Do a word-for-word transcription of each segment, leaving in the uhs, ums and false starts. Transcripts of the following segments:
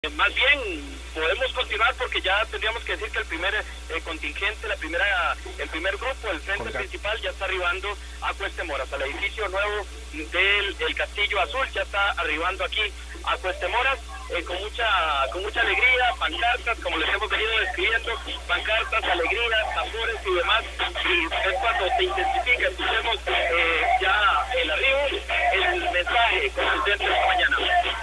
Más bien podemos continuar porque ya tendríamos que decir que el primer eh, contingente, la primera, el primer grupo, el frente Colga. principal ya está arribando a Cuestemoras, al edificio nuevo del el Castillo Azul, ya está arribando aquí a Cuestemoras eh, con mucha con mucha alegría, pancartas, como les hemos venido describiendo, pancartas, alegrías, tambores y demás, y es cuando se intensifica, escuchemos eh, ya el arribo, el mensaje contundente esta mañana.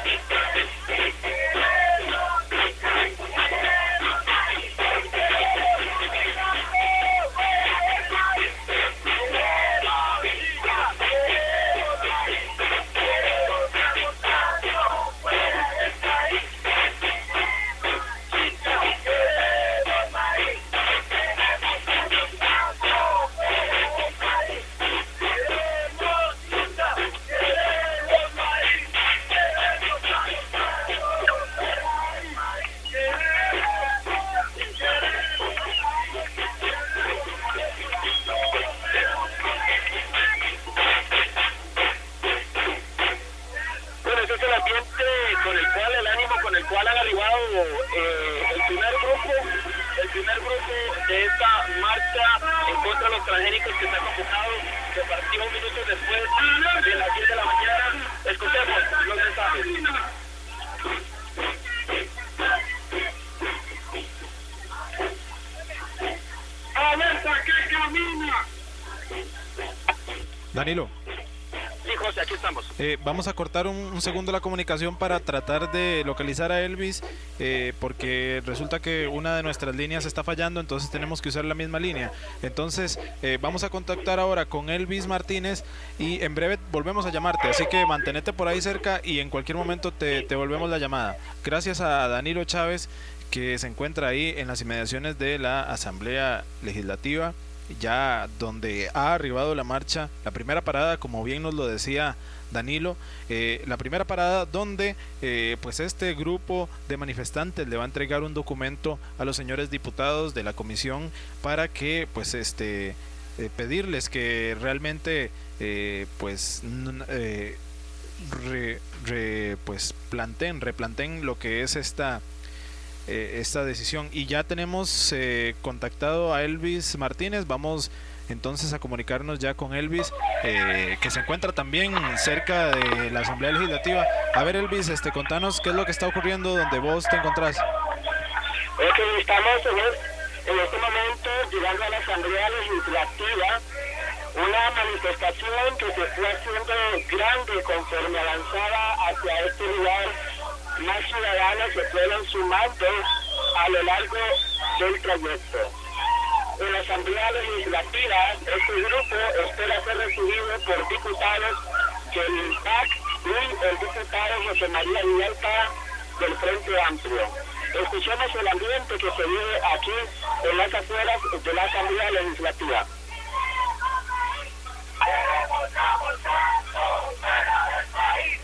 Con el cual el ánimo con el cual han arribado eh, el primer grupo el primer grupo de esta marcha en contra de los transgénicos que se ha convocado, que partió un minuto después de las diez de la mañana. Escuchemos los mensajes. ¡Alerta que camina! Danilo. Sí, José, aquí estamos. Eh, vamos a cortar un, un segundo la comunicación para tratar de localizar a Elvis, eh, porque resulta que una de nuestras líneas está fallando, entonces tenemos que usar la misma línea. Entonces eh, vamos a contactar ahora con Elvis Martínez y en breve volvemos a llamarte, así que mantenete por ahí cerca y en cualquier momento te, te volvemos la llamada. Gracias a Danilo Chávez, que se encuentra ahí en las inmediaciones de la Asamblea Legislativa, ya donde ha arribado la marcha, la primera parada, como bien nos lo decía Danilo, eh, la primera parada donde eh, pues este grupo de manifestantes le va a entregar un documento a los señores diputados de la comisión para que pues este eh, pedirles que realmente eh, pues eh, re, re, pues planteen, replanteen lo que es esta esta decisión. Y ya tenemos eh, contactado a Elvis Martínez. Vamos entonces a comunicarnos ya con Elvis, eh, que se encuentra también cerca de la Asamblea Legislativa. A ver, Elvis, este, contanos qué es lo que está ocurriendo donde vos te encontrás. Ok, estamos en, el, en este momento llegando a la Asamblea Legislativa, una manifestación que se fue haciendo grande conforme avanzaba hacia este lugar. Más ciudadanos se fueron sumando a lo largo del trayecto. En la Asamblea Legislativa, este grupo espera ser recibido por diputados del P A C y el diputado José María Villalta del Frente Amplio. Escuchemos el ambiente que se vive aquí en las afueras de la Asamblea Legislativa. Queremos a Monsanto fuera del país.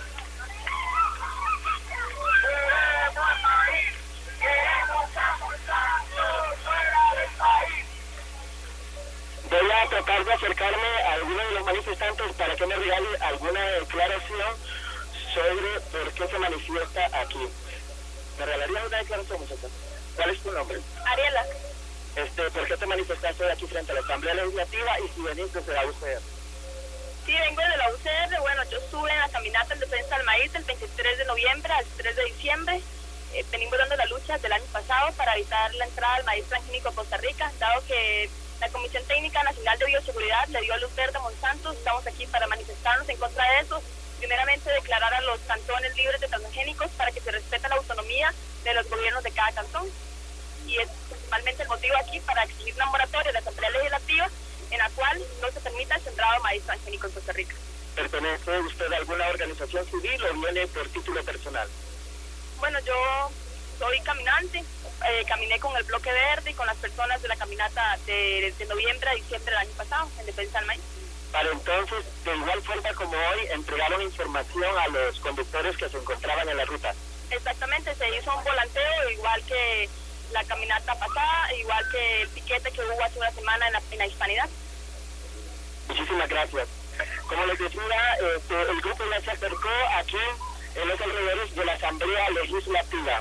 Voy a tratar de acercarme a alguno de los manifestantes para que me regale alguna declaración sobre por qué se manifiesta aquí. ¿Me regalarías una declaración, muchacha? ¿Cuál es tu nombre? Ariela. Este, ¿por qué te manifestaste aquí frente a la Asamblea Legislativa y si venís desde la U C R? Sí, vengo de la U C R. Bueno, yo estuve en la caminata en defensa del maíz del veintitrés de noviembre al tres de diciembre. Eh, venimos dando la lucha del año pasado para evitar la entrada del maíz transgénico a Costa Rica, dado que la Comisión Técnica Nacional de Bioseguridad le dio luz verde a Monsanto. Estamos aquí para manifestarnos en contra de eso. Primeramente, declarar a los cantones libres de transgénicos para que se respete la autonomía de los gobiernos de cada cantón. Y es principalmente el motivo aquí para exigir una moratoria de la Asamblea Legislativa en la cual no se permita el sembrado de maíz transgénico en Costa Rica. ¿Pertenece usted a alguna organización civil o viene por título personal? Bueno, yo soy caminante, eh, caminé con el Bloque Verde y con las personas de la caminata de, de noviembre a diciembre del año pasado en defensa del maíz. Para entonces, de igual forma como hoy, entregaron información a los conductores que se encontraban en la ruta. Exactamente, se hizo un volanteo igual que la caminata pasada, igual que el piquete que hubo hace una semana en la, en la Hispanidad. Muchísimas gracias. Como les decía, este, el grupo ya se acercó aquí en los alrededores de la Asamblea Legislativa.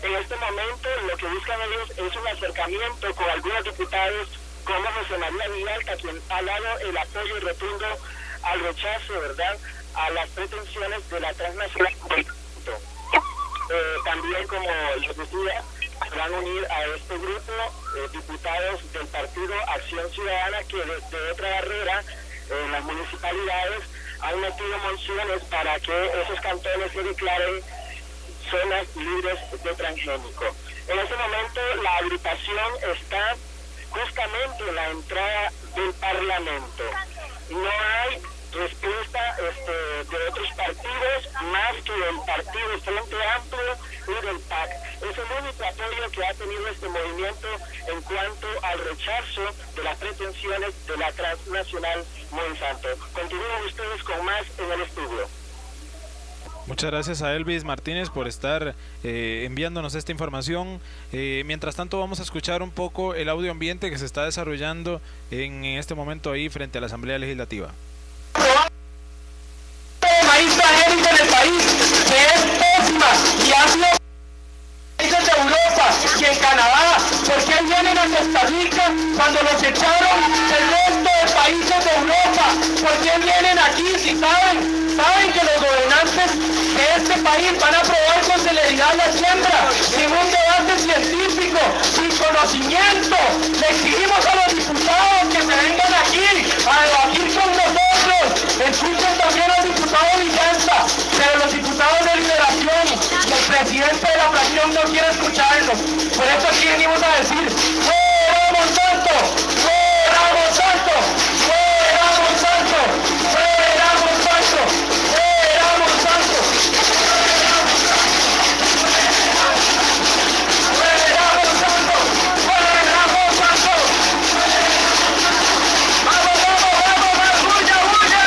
En este momento lo que buscan ellos es un acercamiento con algunos diputados como José María Villalta, quien ha dado el apoyo rotundo al rechazo, ¿verdad?, a las pretensiones de la transnacional. Eh, también, como les decía, se van a unir a este grupo eh, diputados del partido Acción Ciudadana, que desde otra barrera en eh, las municipalidades han metido mociones para que esos cantones se declaren zonas libres de transgénico. En este momento la agrupación está justamente en la entrada del Parlamento. No hay respuesta este, de otros partidos más que del partido Frente Amplio y del P A C. Es el único apoyo que ha tenido este movimiento en cuanto al rechazo de las pretensiones de la transnacional Monsanto. Continúen ustedes con más en el estudio. Muchas gracias a Elvis Martínez por estar eh, enviándonos esta información. Eh, mientras tanto vamos a escuchar un poco el audio ambiente que se está desarrollando en, en este momento ahí frente a la Asamblea Legislativa. Maíz transgénico en el país, que es pésima y ha sido países de Europa y en Canadá. ¿Por qué vienen a Costa Rica cuando los echaron el resto de países de Europa? ¿Por qué vienen aquí si saben? Saben que los gobernantes de este país van a aprobar con celeridad la siembra, sin un debate científico, sin conocimiento. Le exigimos a los diputados que se vengan aquí a debatir con nosotros. Escuchen también al diputado Villalta, pero los diputados de Liberación y el presidente de la fracción no quieren escucharlos. Por eso aquí venimos a decir: ¡fuera Monsanto! ¡Fuera Monsanto! ¡Fuera Monsanto! ¡Fuera Monsanto! ¡Fuera Monsanto! ¡Fuera Monsanto! ¡Fuera Monsanto! ¡Vamos, vamos, vamos! ¡Más bulla, bulla!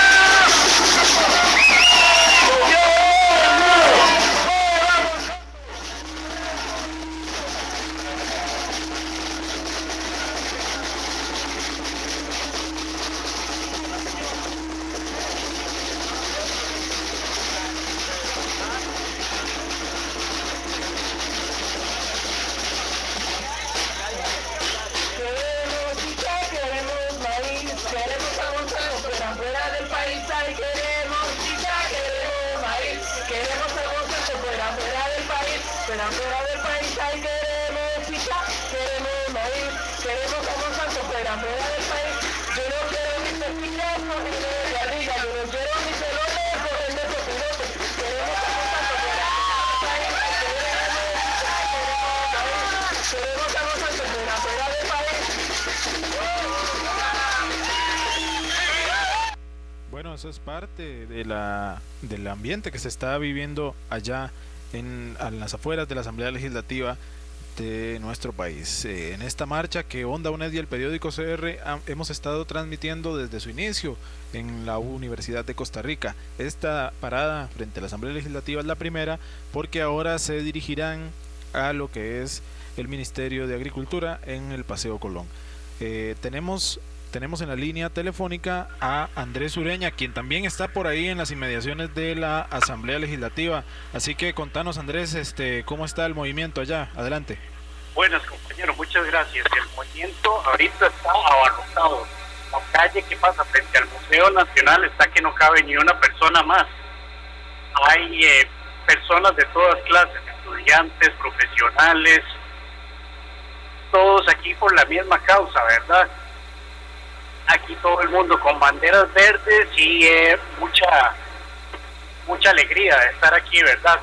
Bueno, eso es parte de la, del ambiente que se está viviendo allá en, en las afueras de la Asamblea Legislativa de nuestro país. Eh, en esta marcha que Onda U N E D y el periódico C R ha, hemos estado transmitiendo desde su inicio en la Universidad de Costa Rica. Esta parada frente a la Asamblea Legislativa es la primera, porque ahora se dirigirán a lo que es el Ministerio de Agricultura en el Paseo Colón. Eh, tenemos Tenemos en la línea telefónica a Andrés Ureña, quien también está por ahí en las inmediaciones de la Asamblea Legislativa. Así que contanos, Andrés, este, ¿cómo está el movimiento allá? Adelante. Buenas, compañeros, muchas gracias. El movimiento ahorita está abarrotado. La calle que pasa frente al Museo Nacional está que no cabe ni una persona más. Hay eh, personas de todas clases, estudiantes, profesionales, todos aquí por la misma causa, ¿verdad? Aquí todo el mundo con banderas verdes y eh, mucha mucha alegría de estar aquí, ¿verdad?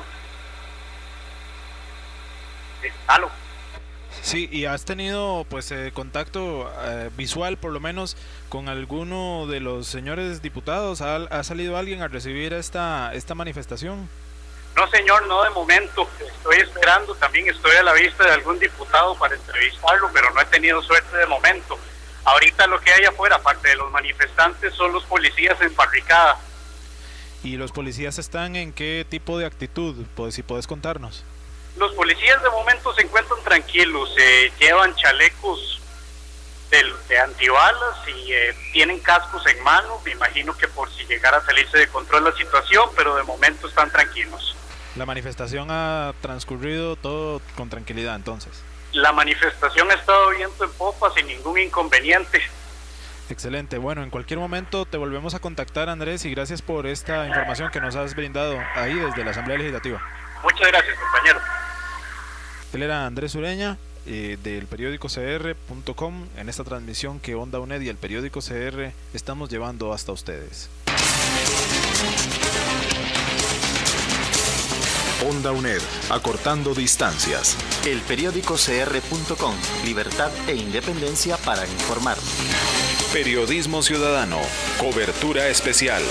Aló. Sí, y has tenido pues eh, contacto eh, visual por lo menos con alguno de los señores diputados. ¿Ha, ha salido alguien a recibir esta esta manifestación? No, señor, no de momento. Estoy esperando, también estoy a la vista de algún diputado para entrevistarlo, pero no he tenido suerte de momento. Ahorita lo que hay afuera, aparte de los manifestantes, son los policías en barricada. ¿Y los policías están en qué tipo de actitud? Pues, si puedes contarnos. Los policías de momento se encuentran tranquilos, eh, llevan chalecos de, de antibalas y eh, tienen cascos en mano. Me imagino que por si llegara a salirse de control la situación, pero de momento están tranquilos. La manifestación ha transcurrido todo con tranquilidad, entonces. La manifestación ha estado viento en popa sin ningún inconveniente. Excelente. Bueno, en cualquier momento te volvemos a contactar, Andrés, y gracias por esta información que nos has brindado ahí desde la Asamblea Legislativa. Muchas gracias, compañero. Él era Andrés Ureña, eh, del periódico C R punto com, en esta transmisión que Onda UNED y el periódico C R estamos llevando hasta ustedes. Onda UNED, acortando distancias. El periódico C R punto com, libertad e independencia para informar. Periodismo ciudadano, cobertura especial.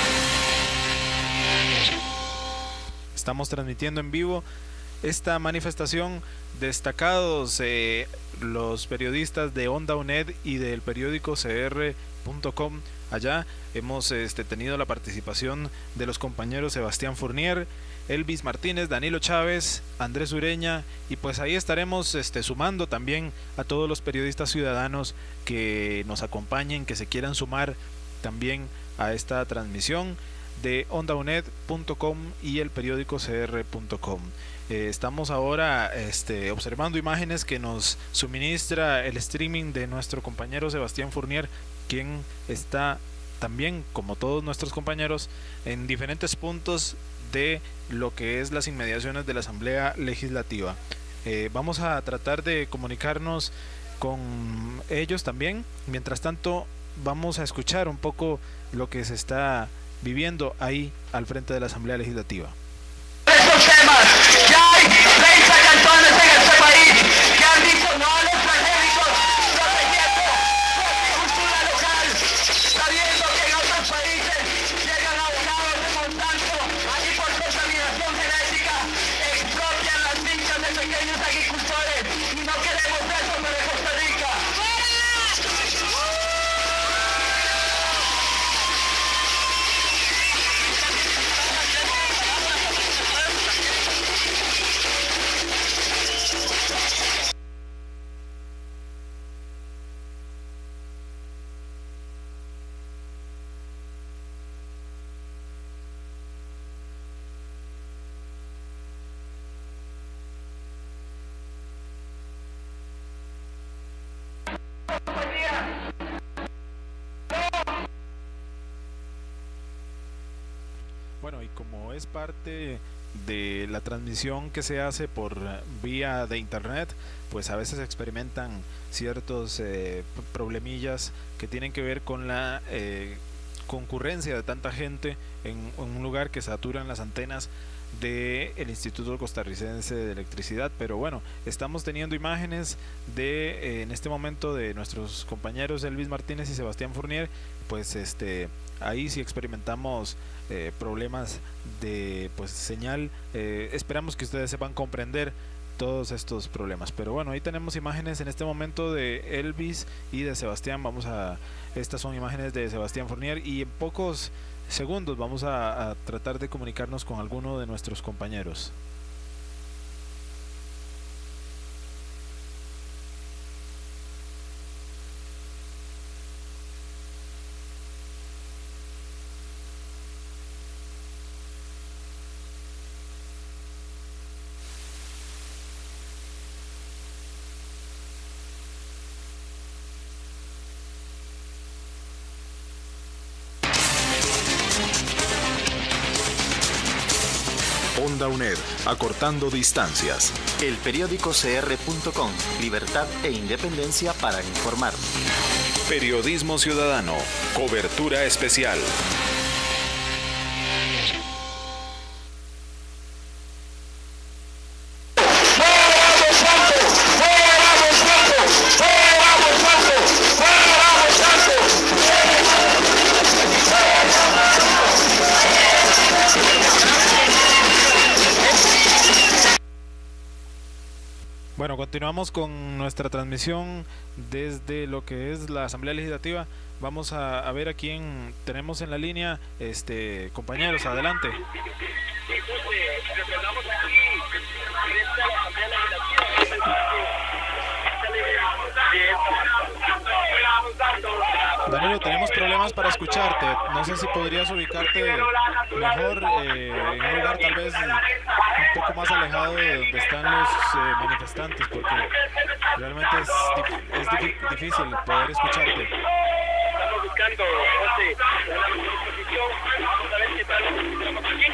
Estamos transmitiendo en vivo esta manifestación. Destacados eh, los periodistas de Onda UNED y del periódico C R punto com. Allá hemos este, tenido la participación de los compañeros Sebastián Fournier, Elvis Martínez, Danilo Chávez, Andrés Ureña, y pues ahí estaremos este, sumando también a todos los periodistas ciudadanos que nos acompañen, que se quieran sumar también a esta transmisión de Onda UNED punto com y el periódico C R punto com. Eh, estamos ahora este, observando imágenes que nos suministra el streaming de nuestro compañero Sebastián Fournier, quien está también, como todos nuestros compañeros, en diferentes puntos de lo que es las inmediaciones de la Asamblea Legislativa. Eh, vamos a tratar de comunicarnos con ellos también. Mientras tanto, vamos a escuchar un poco lo que se está viviendo ahí al frente de la Asamblea Legislativa. Estos temas, ya hay treinta cantones en este país que han dicho no a los transgénicos, protegiendo su agricultura local, sabiendo que en otros países llegan abogados de Monsanto, aquí por contaminación genética, expropian las fincas de pequeños agricultores y no queremos eso para Costa Rica. Bueno, y como es parte de la transmisión que se hace por vía de internet, pues a veces experimentan ciertos eh, problemillas que tienen que ver con la eh, concurrencia de tanta gente en, en un lugar que saturan las antenas del Instituto Costarricense de Electricidad. Pero bueno, estamos teniendo imágenes de eh, en este momento de nuestros compañeros Elvis Martínez y Sebastián Fournier. Pues este ahí sí experimentamos eh, problemas de pues señal. Eh, esperamos que ustedes sepan comprender todos estos problemas. Pero bueno, ahí tenemos imágenes en este momento de Elvis y de Sebastián. Vamos a estas son imágenes de Sebastián Fournier, y en pocos segundos vamos a, a tratar de comunicarnos con alguno de nuestros compañeros. Onda UNED, acortando distancias. El periódico C R punto com, libertad e independencia para informar. Periodismo ciudadano, cobertura especial. Bueno, continuamos con nuestra transmisión desde lo que es la Asamblea Legislativa. Vamos a, a ver a quién tenemos en la línea. Este, compañeros, adelante. Sí, José, recordamos aquí frente a la Asamblea Legislativa. Danilo, tenemos problemas para escucharte. No sé si podrías ubicarte mejor eh, en un lugar tal vez un poco más alejado de donde están los eh, manifestantes, porque realmente es, es dif- difícil poder escucharte. Estamos buscando, José, una posición. Vamos a ver qué tal nos encontramos aquí.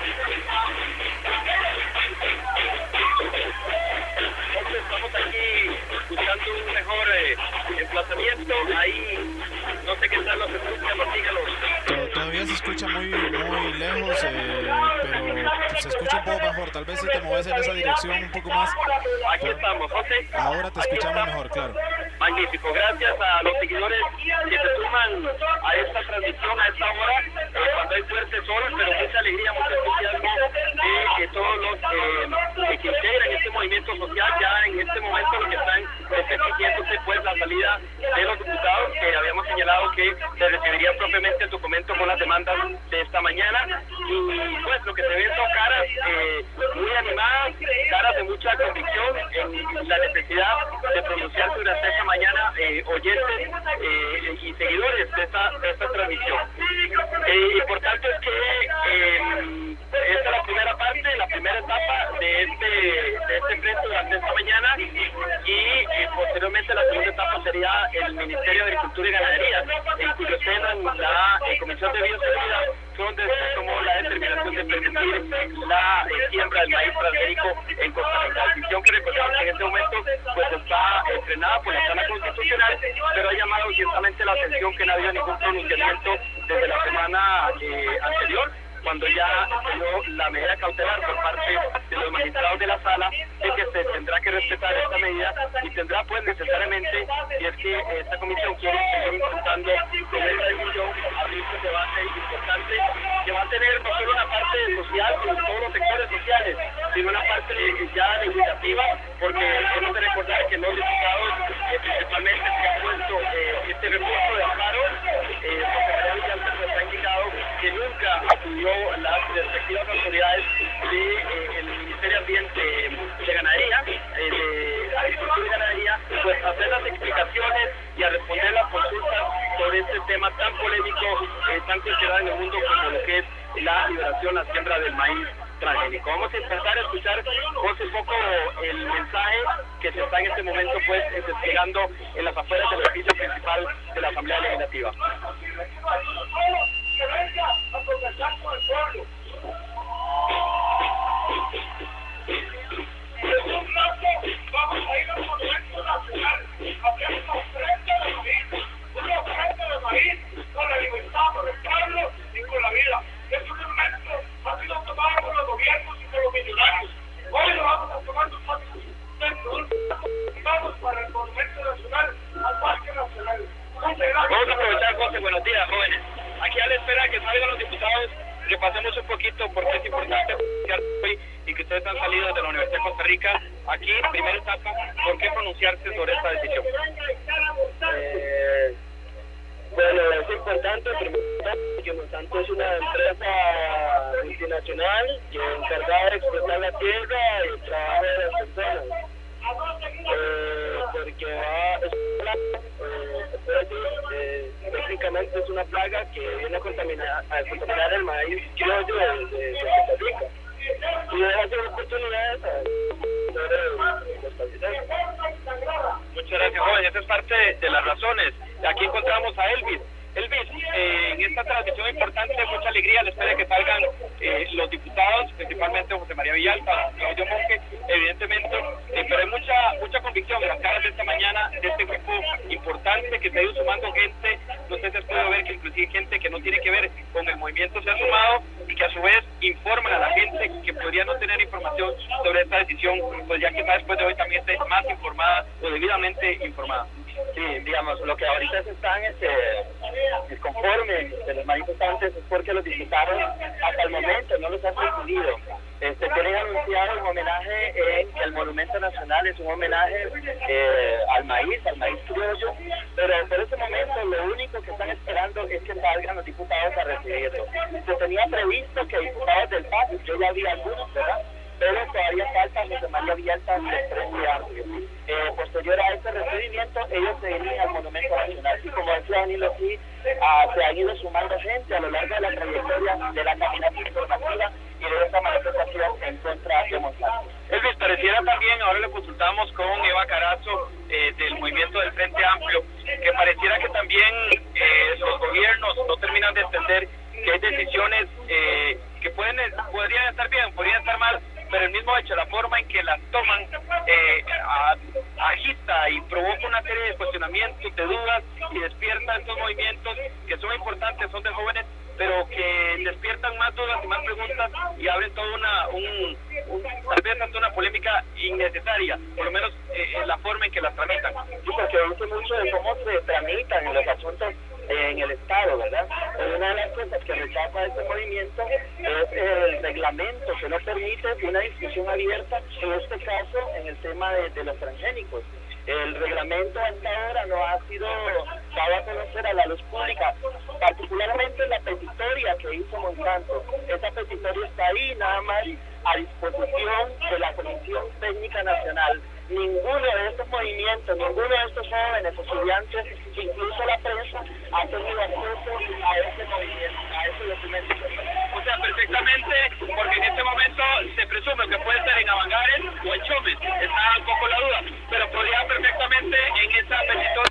Entonces estamos aquí buscando un mejor eh, emplazamiento. Ahí no sé qué tal los escucha, dígalo. Todavía se escucha muy muy lejos, eh, pero se escucha un poco mejor. Tal vez si te mueves en esa dirección un poco más. Aquí estamos, José. Ahora te escuchamos mejor, claro. Magnífico, gracias a los seguidores que se suman a esta transmisión a esta hora, eh, cuando hay fuertes olas, pero mucha alegría, mucho entusiasmo de que todos los eh, que integran este movimiento social ya en este momento lo que están es exigiéndose pues la salida de los diputados, que habíamos señalado que se recibiría propiamente el documento con las demandas de esta mañana, y pues lo que se ven son caras eh, muy animadas, caras de mucha convicción en la necesidad de pronunciarse durante esta mañana, eh, oyentes eh, y seguidores de esta, de esta transmisión. Eh, importante es que eh, esta es la primera parte, la primera etapa de este, de este frente durante esta mañana, y eh, posteriormente la segunda etapa sería el Ministerio de Agricultura y Ganadería, en cuyo seno en la eh, Comisión de Bioseguridad fue donde se tomó la determinación de permitir la eh, siembra del maíz transgénico en Costa Rica. La decisión que recordamos que en este momento pues está eh, frenada por la sala constitucional, pero ha llamado ciertamente la atención que no ha habido ningún pronunciamiento desde la semana eh, anterior, cuando ya se dio la medida cautelar por parte de los magistrados de la sala de que se tendrá que respetar esta medida y tendrá pues necesariamente, si es que esta comisión quiere seguir intentando con esta decisión abrir un debate importante que va a tener no solo una parte social con todos los sectores sociales, sino una parte ya legislativa, porque hemos de recordar que los diputados eh, principalmente se han puesto eh, este recurso de amparo, eh, José María Villalta nos ha indicado que nunca acudió las respectivas autoridades del de, eh, Ministerio de Ambiente de Ganadería, eh, de Agricultura y Ganadería, pues a hacer las explicaciones y a responder las consultas sobre este tema tan polémico, eh, tan cuestionado en el mundo como lo que es la liberación, la siembra del maíz transgénico. Vamos a empezar a escuchar José, un poco el mensaje que se está en este momento pues desplegando en las afueras del edificio principal de la Asamblea Legislativa. Que venga a conversar con el pueblo. En un rato vamos a ir al Monumento Nacional a hacer una ofrenda de maíz, una ofrenda de maíz con la libertad, con el pueblo y con la vida. Ese monumento ha sido tomado por los gobiernos y por los millonarios. Hoy lo vamos a tomar nosotros. Vamos para el Monumento Nacional, al Parque Nacional. Vamos a aprovechar, José, buenos días, jóvenes. Aquí a la espera de que salgan los diputados, repasemos un poquito porque es importante hoy y que ustedes han salido de la Universidad de Costa Rica. Aquí, primera etapa, ¿por qué pronunciarse sobre esta decisión? Eh, bueno, es importante, primero que Monsanto es una empresa multinacional que es encargada de explotar la tierra y el trabajo de las personas. Eh, porque va, es una plaga, eh, se puede decir, eh, técnicamente es una plaga que viene a contaminar, a contaminar el maíz criollo de, de, de Costa Rica y deja hacer oportunidades a los países. Muchas gracias, joven. Esa es parte de, de las razones. Aquí encontramos a Elvis. Elvis, eh, en esta transmisión importante, mucha alegría, le espera que salgan eh, los diputados, principalmente José María Villalta, Claudio Monge, evidentemente, eh, pero hay mucha mucha convicción en las caras de esta mañana de este grupo importante que se ha ido sumando gente. No sé si has podido ver que inclusive gente que no tiene que ver con el movimiento se ha sumado y que a su vez informan a la gente que podría no tener información sobre esta decisión, pues ya quizás después de hoy también esté más informada o debidamente informada. Sí, digamos, lo que ahorita se están este, disconformes de los manifestantes es porque los diputados hasta el momento no los han recibido. Este, tienen anunciado un homenaje en el Monumento Nacional, es un homenaje eh, al maíz, al maíz criollo, pero por ese momento lo único que están esperando es que salgan los diputados a recibirlo. Se tenía previsto que diputados del P A S, yo ya vi algunos, ¿verdad?, pero todavía falta José María Villalta del Frente Amplio. Eh, posterior a este recibimiento, ellos se dirigen al Monumento Nacional, y como decía Danilo, sí, uh, se ha ido sumando gente a lo largo de la trayectoria de la caminata informativa y de esta manifestación en contra de Monsanto. Elvis, pareciera también, ahora le consultamos con Eva Carazo eh, del movimiento del Frente Amplio, que pareciera que también eh, los gobiernos no terminan de entender que hay decisiones eh, que pueden podrían estar bien, podrían estar mal, pero el mismo hecho, la forma en que las toman eh, agita y provoca una serie de cuestionamientos, de dudas, y despierta estos movimientos que son importantes, son de jóvenes, pero que despiertan más dudas y más preguntas y abren toda una, un, un, tal vez hasta una polémica innecesaria, por lo menos eh, en la forma en que las tramitan. Sí, porque dice mucho de cómo se tramitan los asuntos en el Estado, ¿verdad? Una de las cosas que rechaza este movimiento es el reglamento que no permite una discusión abierta, en este caso en el tema de, de los transgénicos. El reglamento hasta ahora no ha sido dado a conocer a la luz pública, particularmente la petitoria que hizo Monsanto. Esa petitoria está ahí nada más a disposición de la Comisión Técnica Nacional. Ninguno de estos movimientos, ninguno de estos jóvenes, estudiantes, incluso la prensa, ha tenido acceso a ese movimiento, a ese documento. O sea, perfectamente, porque en este momento se presume que puede ser en Avangares o en Chomes, está un poco la duda, pero podría perfectamente en esa petitoria.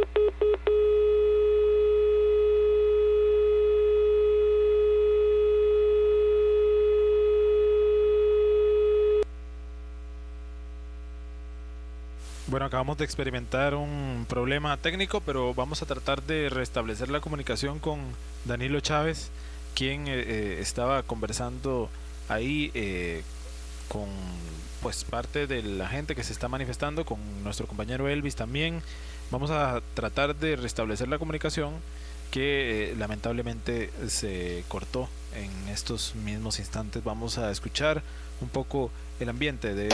Bueno, acabamos de experimentar un problema técnico, pero vamos a tratar de restablecer la comunicación con Danilo Chávez, quien eh, estaba conversando ahí eh, con pues parte de la gente que se está manifestando, con nuestro compañero Elvis también. Vamos a tratar de restablecer la comunicación que eh, lamentablemente se cortó en estos mismos instantes. Vamos a escuchar un poco el ambiente de...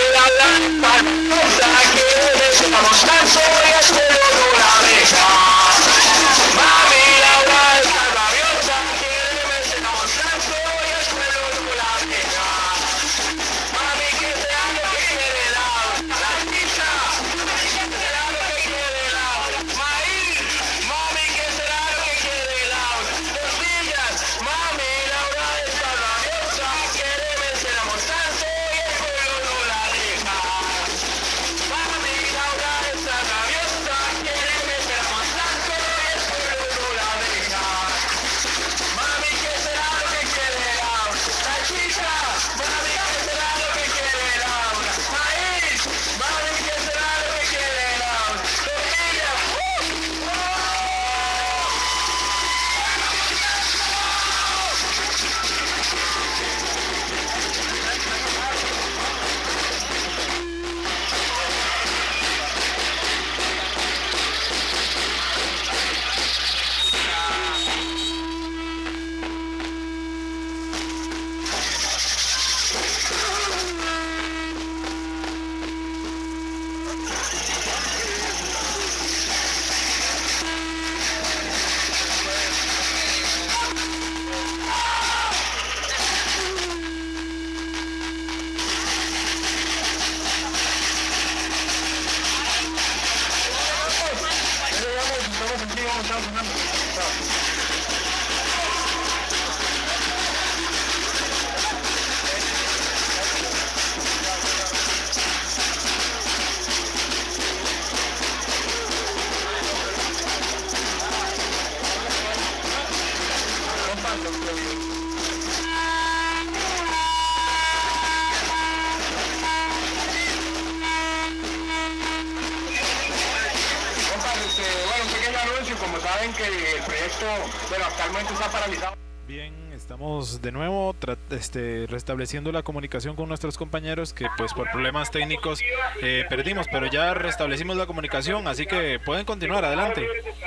Bueno, actualmente está paralizado. Bien, estamos de nuevo este, restableciendo la comunicación con nuestros compañeros que pues por problemas técnicos eh, perdimos, pero ya restablecimos la comunicación, así que pueden continuar, adelante.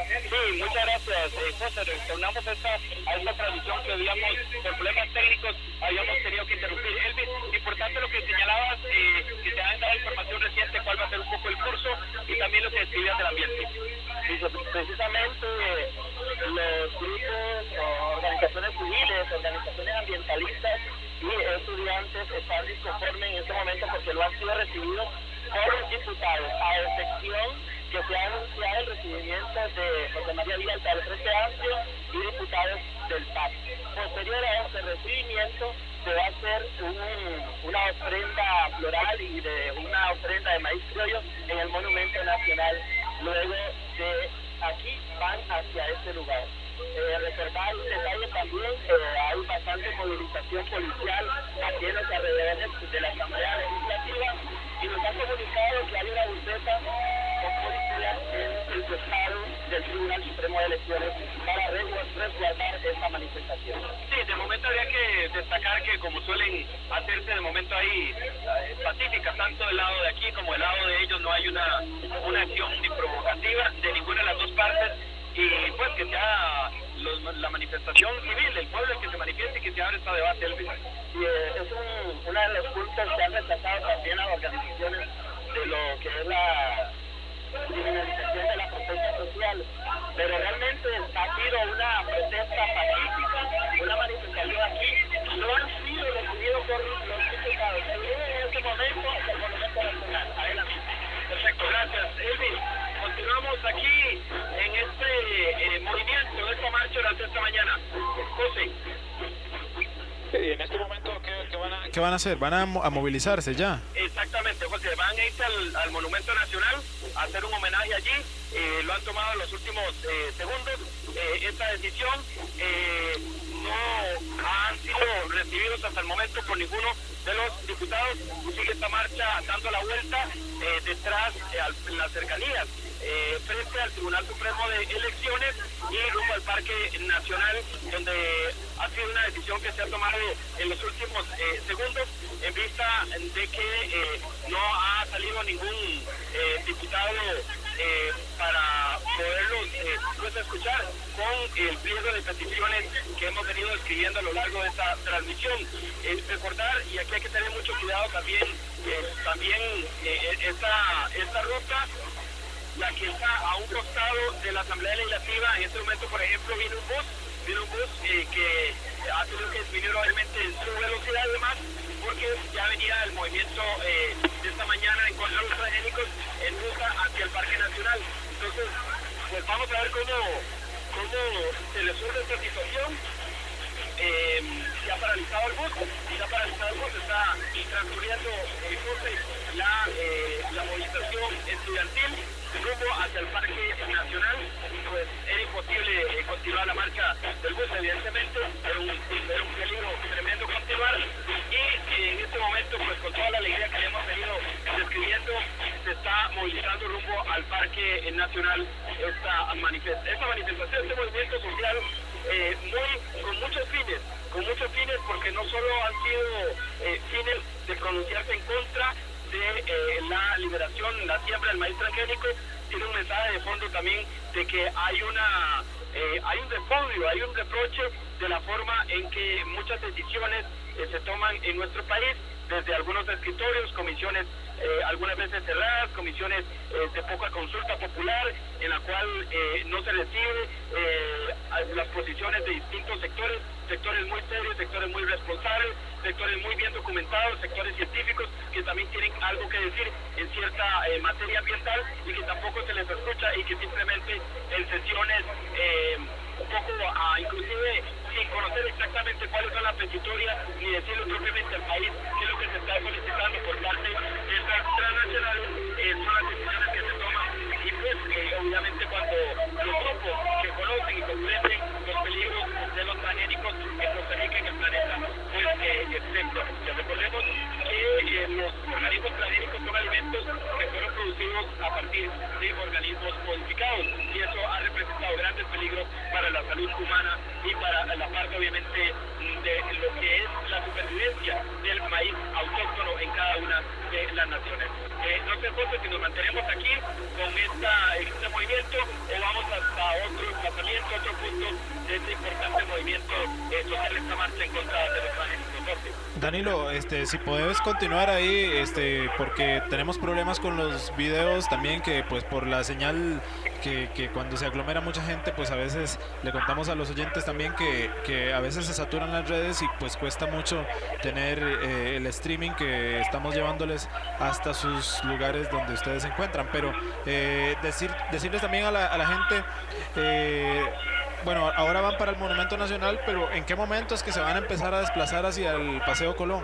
Sí, muchas gracias, eh, José. Retornamos a esta, a esta transmisión que habíamos, por problemas técnicos, habíamos tenido que interrumpir. Elvis, importante lo que señalabas, eh, que te han dado información reciente, cuál va a ser un poco el curso y también lo que describías del ambiente. Sí, precisamente los grupos, organizaciones civiles, organizaciones ambientalistas y estudiantes están disconformes en este momento porque no han sido recibidos por los diputados, a excepción que se ha anunciado el recibimiento de José María Díaz del Frente Amplio y diputados del P A C. Posterior a este recibimiento se va a hacer un, una ofrenda floral y de una ofrenda de maíz criollo en el Monumento Nacional. Luego de aquí van hacia este lugar. Eh, recordar un detalle también, eh, hay bastante movilización policial aquí en los alrededores de la Asamblea Legislativa y nos han comunicado que hay una buceta con policía en el tejado del Tribunal Supremo de Elecciones para resguardar esta manifestación. Sí, de momento habría que destacar que como suelen hacerse de momento ahí eh, pacíficas, tanto del lado de aquí como del lado de ellos no hay una, una acción ni provocativa de ninguna de las dos partes. Y pues que sea los, la manifestación civil, el pueblo el que se manifieste y que se abra este debate. Elvis. Y eh, es un, una de los puntos que han rechazado también las organizaciones de lo que es la criminalización de la protesta social, pero realmente ha sido una protesta pacífica, una manifestación aquí, no han sido recibidos por los diputados, se viene en este momento hacia el Monumento Nacional. Adelante. Perfecto, gracias, Elvis. Continuamos aquí en este eh, movimiento, en esta marcha durante esta mañana. José. Sí, en este momento, ¿qué, qué, van, a, ¿qué van a hacer? ¿Van a, a movilizarse ya? Exactamente, José. Van a irse al, al Monumento Nacional a hacer un homenaje allí. Eh, lo han tomado en los últimos eh, segundos. Eh, esta decisión eh, no han sido recibidos hasta el momento por ninguno de los diputados. Sigue esta marcha dando la vuelta eh, detrás, eh, al, en las cercanías, eh, frente al Tribunal Supremo de Elecciones y rumbo al Parque Nacional, donde ha sido una decisión que se ha tomado en los últimos eh, segundos, en vista de que eh, no ha salido ningún eh, diputado eh, para poderlos eh, pues, escuchar con el pliego de peticiones que hemos venido escribiendo a lo largo de esta transmisión. Eh, recordar, y aquí hay que tener mucho cuidado también, eh, también eh, esta, esta ruta, la que está a un costado de la Asamblea Legislativa. En este momento, por ejemplo, viene un bus, viene un bus eh, que ha tenido que disminuir obviamente su velocidad y demás, porque ya venía el movimiento eh, de esta mañana en contra de los transgénicos en ruta hacia el Parque Nacional. Entonces, pues vamos a ver cómo, cómo se resuelve esta situación. Eh, se ha paralizado el bus, se ha paralizado el bus, está transcurriendo eh, la, eh, la movilización estudiantil rumbo hacia el Parque Nacional. Pues era imposible eh, continuar la marcha del bus, evidentemente, era un, era un peligro tremendo continuar, y eh, en este momento, pues con toda la alegría que le hemos venido describiendo, se está movilizando rumbo al Parque Nacional esta, manifest esta manifestación, este movimiento social eh, muy, con muchos fines, con muchos fines, porque no solo han sido eh, fines de pronunciarse en contra de eh, la liberación, la siembra del maíz transgénico, tiene un mensaje de fondo también de que hay una eh, hay un repudio, hay un reproche de la forma en que muchas decisiones eh, se toman en nuestro país, desde algunos escritorios, comisiones eh, algunas veces cerradas, comisiones eh, de poca consulta popular, en la cual eh, no se recibe eh, las posiciones de distintos sectores, sectores muy serios, sectores muy responsables, sectores muy bien documentados, sectores científicos que también tienen algo que decir en cierta eh, materia ambiental y que tampoco se les escucha, y que simplemente en sesiones eh, un poco a, inclusive sin conocer exactamente cuáles son las petitorias ni decirlo propiamente al país qué es lo que se está solicitando por parte de estas transnacionales, eh, son las decisiones que se toman. Y pues eh, obviamente cuando los grupos que conocen y comprenden los peligros de los transgénicos que proliferan en el planeta, pues eh, excepto. Ya recordemos que eh, los organismos transgénicos son alimentos que fueron producidos a partir de organismos modificados, y eso ha representado grandes peligros para la salud humana y para la parte obviamente de lo que es la supervivencia del maíz autóctono en cada una de las naciones. Eh, no sé, José, si nos mantenemos aquí con esta, este movimiento o vamos hasta otro emplazamiento, otro punto de este importante movimiento eh, social, esta marcha en contra de los transgénicos. Danilo, este, si puedes continuar ahí, este, porque tenemos problemas con los videos videos también que pues por la señal que, que cuando se aglomera mucha gente, pues a veces le contamos a los oyentes también que, que a veces se saturan las redes y pues cuesta mucho tener eh, el streaming que estamos llevándoles hasta sus lugares donde ustedes se encuentran. Pero eh, decir, decirles también a la, a la gente, eh, bueno, ahora van para el Monumento Nacional, pero ¿en qué momento es que se van a empezar a desplazar hacia el Paseo Colón?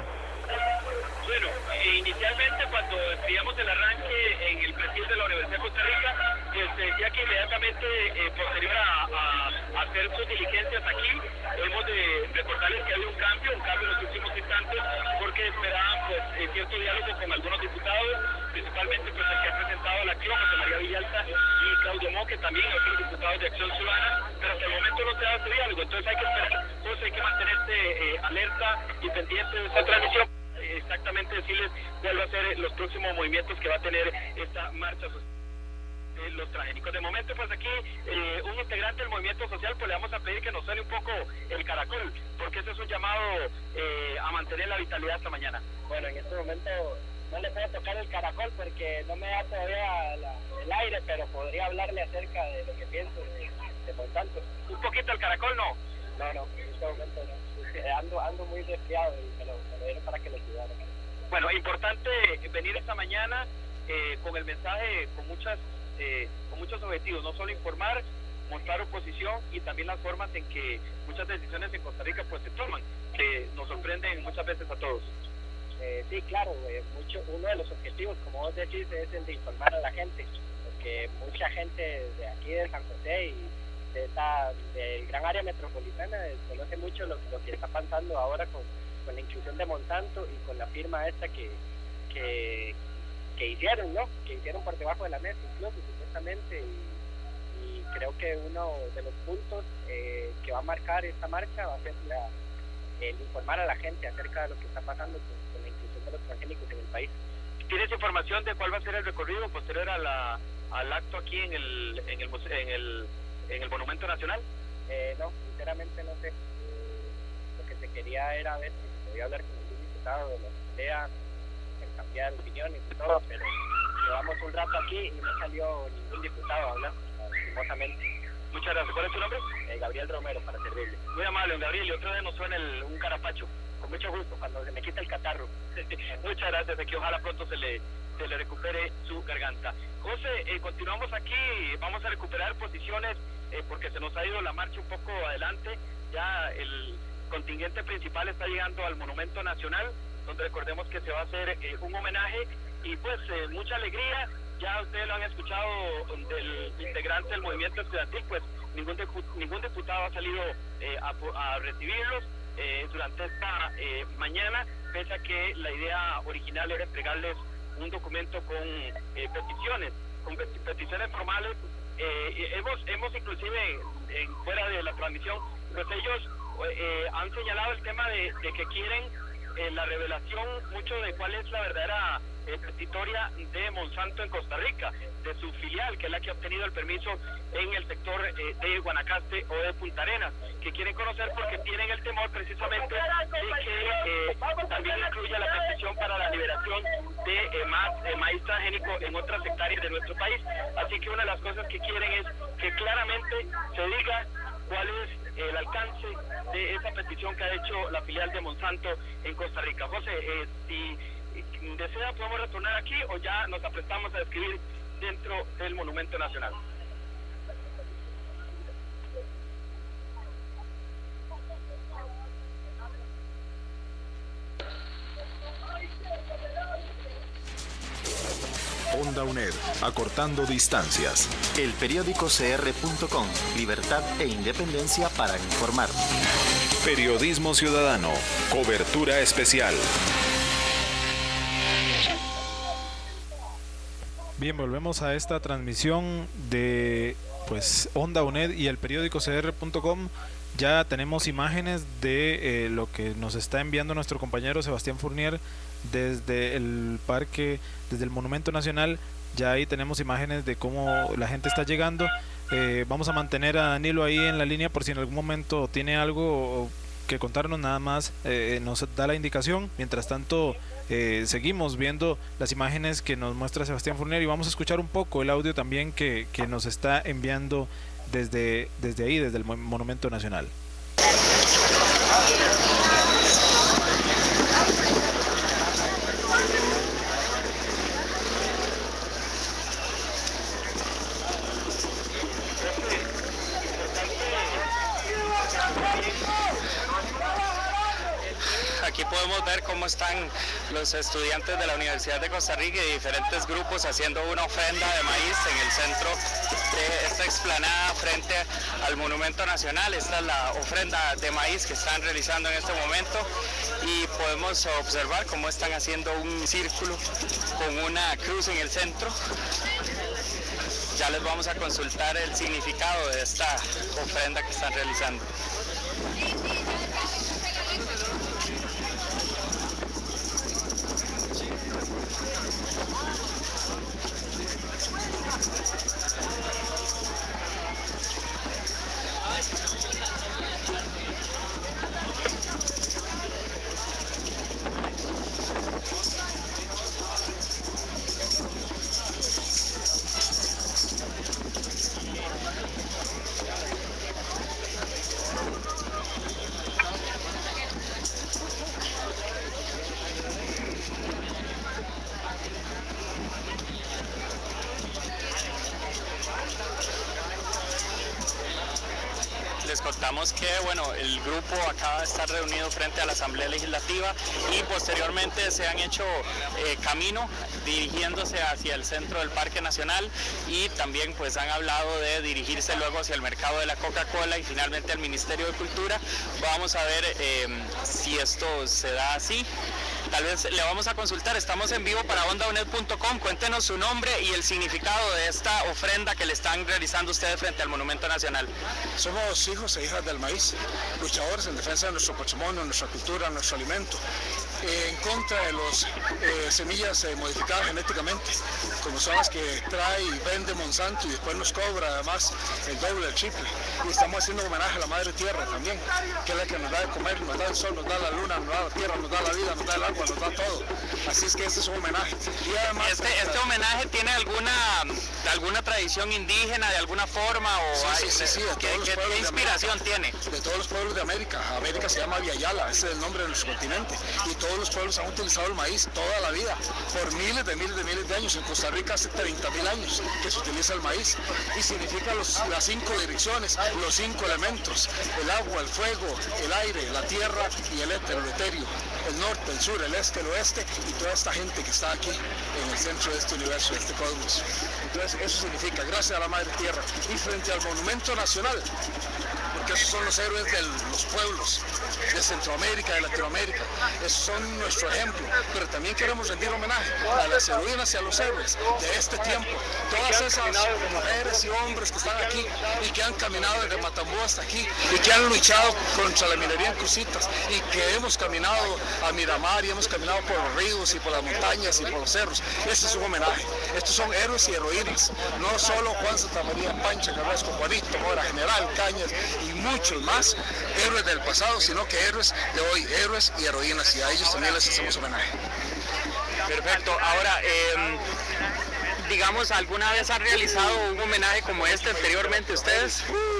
Bueno, eh, inicialmente cuando veíamos el arranque en el presidente de la Universidad de Costa Rica, se decía que inmediatamente eh, posterior a, a, a hacer sus diligencias aquí, hemos de recordarles que había un cambio, un cambio en los últimos instantes, porque esperaban pues eh, cierto diálogo con algunos diputados, principalmente pues el que ha presentado la acción, José María Villalta y Claudio Mo, que también otros diputados de Acción Ciudadana, pero hasta el momento no se da ese diálogo, entonces hay que esperar, entonces hay que mantenerse eh, alerta y pendiente de esta transmisión. Exactamente decirles cuál va a ser los próximos movimientos que va a tener esta marcha social. Eh, los transgénicos. De momento, pues aquí eh, un integrante del movimiento social, pues le vamos a pedir que nos suene un poco el caracol, porque ese es un llamado eh, a mantener la vitalidad hasta mañana. Bueno, en este momento no le puedo tocar el caracol porque no me da todavía la, el aire, pero podría hablarle acerca de lo que pienso de, de Monsanto. Un poquito el caracol, ¿no? No, no, en este momento no. Ando, ando muy resfriado y me lo, me lo dieron para que lo ayudara. Bueno, importante venir esta mañana eh, con el mensaje, con muchas eh, con muchos objetivos, no solo informar, mostrar oposición y también las formas en que muchas decisiones en Costa Rica pues se toman, que nos sorprenden muchas veces a todos. Eh, sí, claro, eh, mucho, uno de los objetivos, como vos decís, es el de informar a la gente, porque mucha gente de aquí de San José y de esta, del gran área metropolitana conoce mucho lo, lo que está pasando ahora con, con la inclusión de Monsanto y con la firma esta que, que, que hicieron, ¿no? Que hicieron por debajo de la mesa, incluso supuestamente, y, y creo que uno de los puntos eh, que va a marcar esta marcha va a ser la, el informar a la gente acerca de lo que está pasando con, con la inclusión de los transgénicos en el país. ¿Tienes información de cuál va a ser el recorrido posterior a la, al acto aquí en el, en el, en el en el Monumento Nacional? Eh, no, sinceramente no sé. Eh, lo que se quería era ver si se podía hablar con algún diputado de la Asamblea, cambiar opiniones y todo, pero llevamos un rato aquí y no salió ningún diputado a hablar, lastimosamente. Muchas gracias. ¿Cuál es tu nombre? Eh, Gabriel Romero, para servirle. Muy amable, don Gabriel, y otra vez nos suena el, un carapacho. Con mucho gusto, cuando se me quita el catarro. Muchas gracias, de que ojalá pronto se le, se le recupere su garganta. José, eh, continuamos aquí, vamos a recuperar posiciones eh, porque se nos ha ido la marcha un poco adelante. Ya el contingente principal está llegando al Monumento Nacional, donde recordemos que se va a hacer eh, un homenaje y pues eh, mucha alegría. Ya ustedes lo han escuchado del integrante del movimiento estudiantil, pues ningún, ningún diputado ha salido eh, a, a recibirlos eh, durante esta eh, mañana, pese a que la idea original era entregarles un documento con eh, peticiones, con peticiones formales. Eh, hemos hemos inclusive en, en, fuera de la transmisión, pues ellos eh, han señalado el tema de, de que quieren eh, la revelación mucho de cuál es la verdadera eh, petitoria de Monsanto en Costa Rica, de su filial, que es la que ha obtenido el permiso en el sector eh, de Guanacaste o de Punta Arenas, que quieren conocer porque tienen el temor precisamente de que eh, también incluya la petición para la liberación de eh, más eh, maíz transgénico en otras hectáreas de nuestro país. Así que una de las cosas que quieren es que claramente se diga cuál es el alcance de esa petición que ha hecho la filial de Monsanto en Costa Rica. José, eh, si desea podemos retornar aquí o ya nos aprestamos a escribir dentro del Monumento Nacional. Onda UNED, acortando distancias. El periódico C R punto com, libertad e independencia para informar. Periodismo ciudadano, cobertura especial. Bien, volvemos a esta transmisión de pues Onda UNED y el periódico C R punto com. Ya tenemos imágenes de eh, lo que nos está enviando nuestro compañero Sebastián Fournier desde el parque, desde el Monumento Nacional. Ya ahí tenemos imágenes de cómo la gente está llegando. Eh, vamos a mantener a Danilo ahí en la línea por si en algún momento tiene algo que contarnos, nada más eh, nos da la indicación. Mientras tanto, eh, seguimos viendo las imágenes que nos muestra Sebastián Fournier y vamos a escuchar un poco el audio también que, que nos está enviando desde, desde ahí, desde el Monumento Nacional. Aquí podemos ver cómo están los estudiantes de la Universidad de Costa Rica y diferentes grupos haciendo una ofrenda de maíz en el centro de esta explanada frente al Monumento Nacional. Esta es la ofrenda de maíz que están realizando en este momento y podemos observar cómo están haciendo un círculo con una cruz en el centro. Ya les vamos a consultar el significado de esta ofrenda que están realizando. Les contamos que bueno, el grupo acaba de estar reunido frente a la Asamblea Legislativa y posteriormente se han hecho eh, camino dirigiéndose hacia el centro del Parque Nacional y también pues han hablado de dirigirse luego hacia el mercado de la Coca-Cola y finalmente al Ministerio de Cultura. Vamos a ver eh, si esto se da así. Tal vez le vamos a consultar, estamos en vivo para onda unet punto com, cuéntenos su nombre y el significado de esta ofrenda que le están realizando ustedes frente al Monumento Nacional. Somos hijos e hijas del maíz, luchadores en defensa de nuestro patrimonio, nuestra cultura, nuestro alimento, eh, en contra de las eh, semillas eh, modificadas genéticamente, como son las que trae y vende Monsanto y después nos cobra además el doble, el triple. Y estamos haciendo homenaje a la Madre Tierra también, que es la que nos da de comer, nos da el sol, nos da la luna, nos da la tierra, nos da la vida, nos da el agua, nos da todo. Así es que este es un homenaje. Y además, ¿Este, este homenaje tiene alguna alguna tradición indígena de alguna forma? O sí, hay, sí, sí, sí, de ¿qué, todos los qué, pueblos ¿qué de inspiración América, tiene? De todos los pueblos de América. América se llama Viayala, ese es el nombre de nuestro continente. Y todos los pueblos han utilizado el maíz toda la vida, por miles de miles de miles de años. En Costa Rica hace treinta mil años que se utiliza el maíz. Y significa los, las cinco direcciones, los cinco elementos: el agua, el fuego, el aire, la tierra y el éter, el etéreo. El norte, el sur, el este, el oeste y toda esta gente que está aquí en el centro de este universo, de este cosmos. Entonces eso significa gracias a la Madre Tierra. Y frente al Monumento Nacional, porque esos son los héroes de los pueblos de Centroamérica, de Latinoamérica, esos son nuestro ejemplo, pero también queremos rendir homenaje a las heroínas y a los héroes de este tiempo, todas esas mujeres y hombres que están aquí y que han caminado desde Matambú hasta aquí y que han luchado contra la minería en Cruzitas y que hemos caminado a Miramar y hemos caminado por los ríos y por las montañas y por los cerros. Este es un homenaje. Estos son héroes y heroínas, no solo Juan Santamaría, Pancha, Carrasco, Juanito, Mora, General, Cañas y muchos más héroes del pasado, sino que héroes de hoy, héroes y heroínas, y a ellos también les hacemos homenaje. Perfecto. Ahora, eh, digamos, ¿alguna vez han realizado un homenaje como este anteriormente ustedes?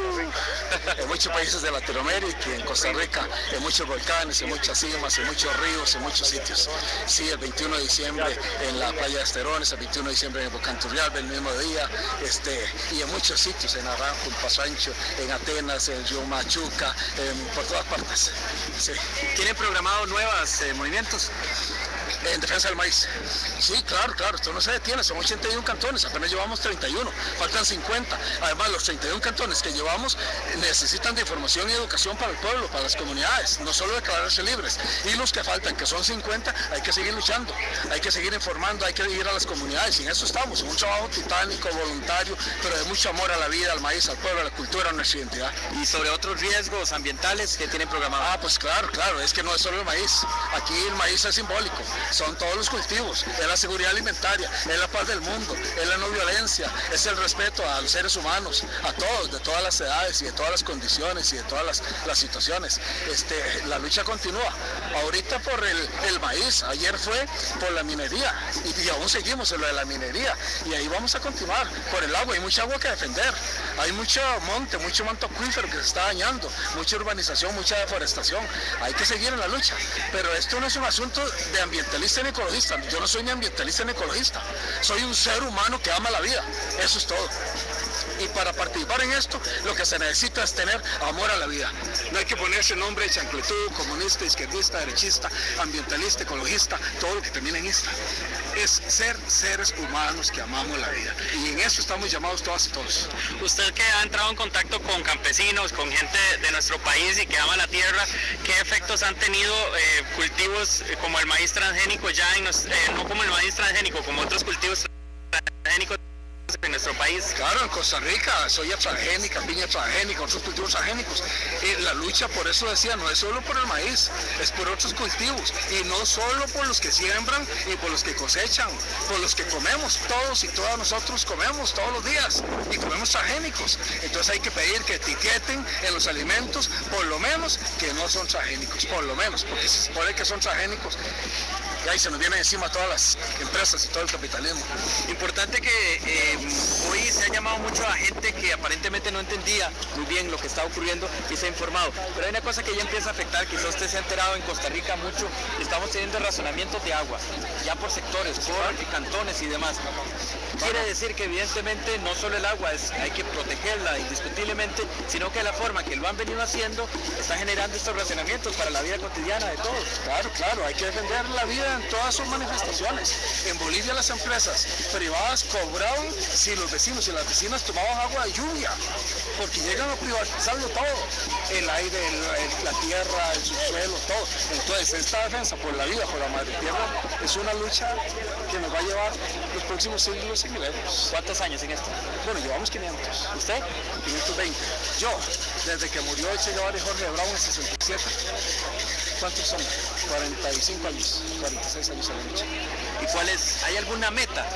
En muchos países de Latinoamérica y en Costa Rica, en muchos volcanes, en muchas cimas, en muchos ríos, en muchos sitios. Sí, el veintiuno de diciembre en la playa de Esterones, el veintiuno de diciembre en el volcán Turrialba, el mismo día, este, y en muchos sitios, en Naranjo, en Pasancho, en Atenas, en Yumachuca, en, por todas partes. Sí. ¿Tienen programados nuevos eh, movimientos? En defensa del maíz. Sí, claro, claro, esto no se detiene, son ochenta y uno cantones, apenas llevamos treinta y uno, faltan cincuenta. Además, los treinta y uno cantones que llevamos necesitan de información y educación para el pueblo, para las comunidades, no solo declararse libres. Y los que faltan, que son cincuenta, hay que seguir luchando, hay que seguir informando, hay que ir a las comunidades, y en eso estamos, en un trabajo titánico, voluntario, pero de mucho amor a la vida, al maíz, al pueblo, a la cultura, a nuestra identidad. ¿Y sobre otros riesgos ambientales que tienen programados? Ah, pues claro, claro, es que no es solo el maíz, aquí el maíz es simbólico. son todos los cultivos, es la seguridad alimentaria, es la paz del mundo, es la no violencia, es el respeto a los seres humanos, a todos, de todas las edades y de todas las condiciones y de todas las, las situaciones. Este, la lucha continúa. Ahorita por el, el maíz, ayer fue por la minería y, y aún seguimos en lo de la minería y ahí vamos a continuar. Por el agua, hay mucha agua que defender, hay mucho monte, mucho manto acuífero que se está dañando, mucha urbanización, mucha deforestación, hay que seguir en la lucha, pero esto no es un asunto de ambientalista ni ecologista, yo no soy ni ambientalista ni ecologista, soy un ser humano que ama la vida, eso es todo. Y para participar en esto, lo que se necesita es tener amor a la vida. No hay que ponerse nombre de chancletudo, comunista, izquierdista, derechista, ambientalista, ecologista, todo lo que termina en esta. Es ser seres humanos que amamos la vida. Y en eso estamos llamados todas y todos. Usted que ha entrado en contacto con campesinos, con gente de nuestro país y que ama la tierra, ¿qué efectos han tenido eh, cultivos como el maíz transgénico ya en los, eh, no como el maíz transgénico, como otros cultivos transgénicos en nuestro país? Claro, en Costa Rica, soya transgénica, piña transgénica, otros cultivos transgénicos. Eh, la lucha, por eso decía, no es solo por el maíz, es por otros cultivos. Y no solo por los que siembran y por los que cosechan, por los que comemos. Todos y todas nosotros comemos todos los días y comemos transgénicos. Entonces hay que pedir que etiqueten en los alimentos, por lo menos, que no son transgénicos, por lo menos, porque si se supone que son transgénicos, y ahí se nos vienen encima todas las empresas y todo el capitalismo. Importante que eh, hoy se ha llamado mucho a gente que aparentemente no entendía muy bien lo que está ocurriendo y se ha informado. Pero hay una cosa que ya empieza a afectar, quizás usted se ha enterado en Costa Rica mucho, estamos teniendo razonamientos de agua, ya por sectores, por cantones y demás. Quiere decir que evidentemente no solo el agua es, hay que protegerla indiscutiblemente, sino que la forma que lo han venido haciendo está generando estos racionamientos para la vida cotidiana de todos. Claro, claro, hay que defender la vida en todas sus manifestaciones. En Bolivia las empresas privadas cobraban si los vecinos y las vecinas tomaban agua de lluvia, porque llegan a privatizarlo todo, el aire, el, el, la tierra, el subsuelo, todo. Entonces esta defensa por la vida, por la madre tierra, es una lucha que nos va a llevar los próximos siglos y milenios. ¿Cuántos años en esto? Bueno, llevamos quinientos. ¿Usted? quinientos veinte. Yo, desde que murió el Che Guevara y Jorge Brown en sesenta y siete. ¿Cuántos son? cuarenta y cinco años, cuarenta y seis años a la lucha. ¿Y cuál es? ¿Hay alguna meta?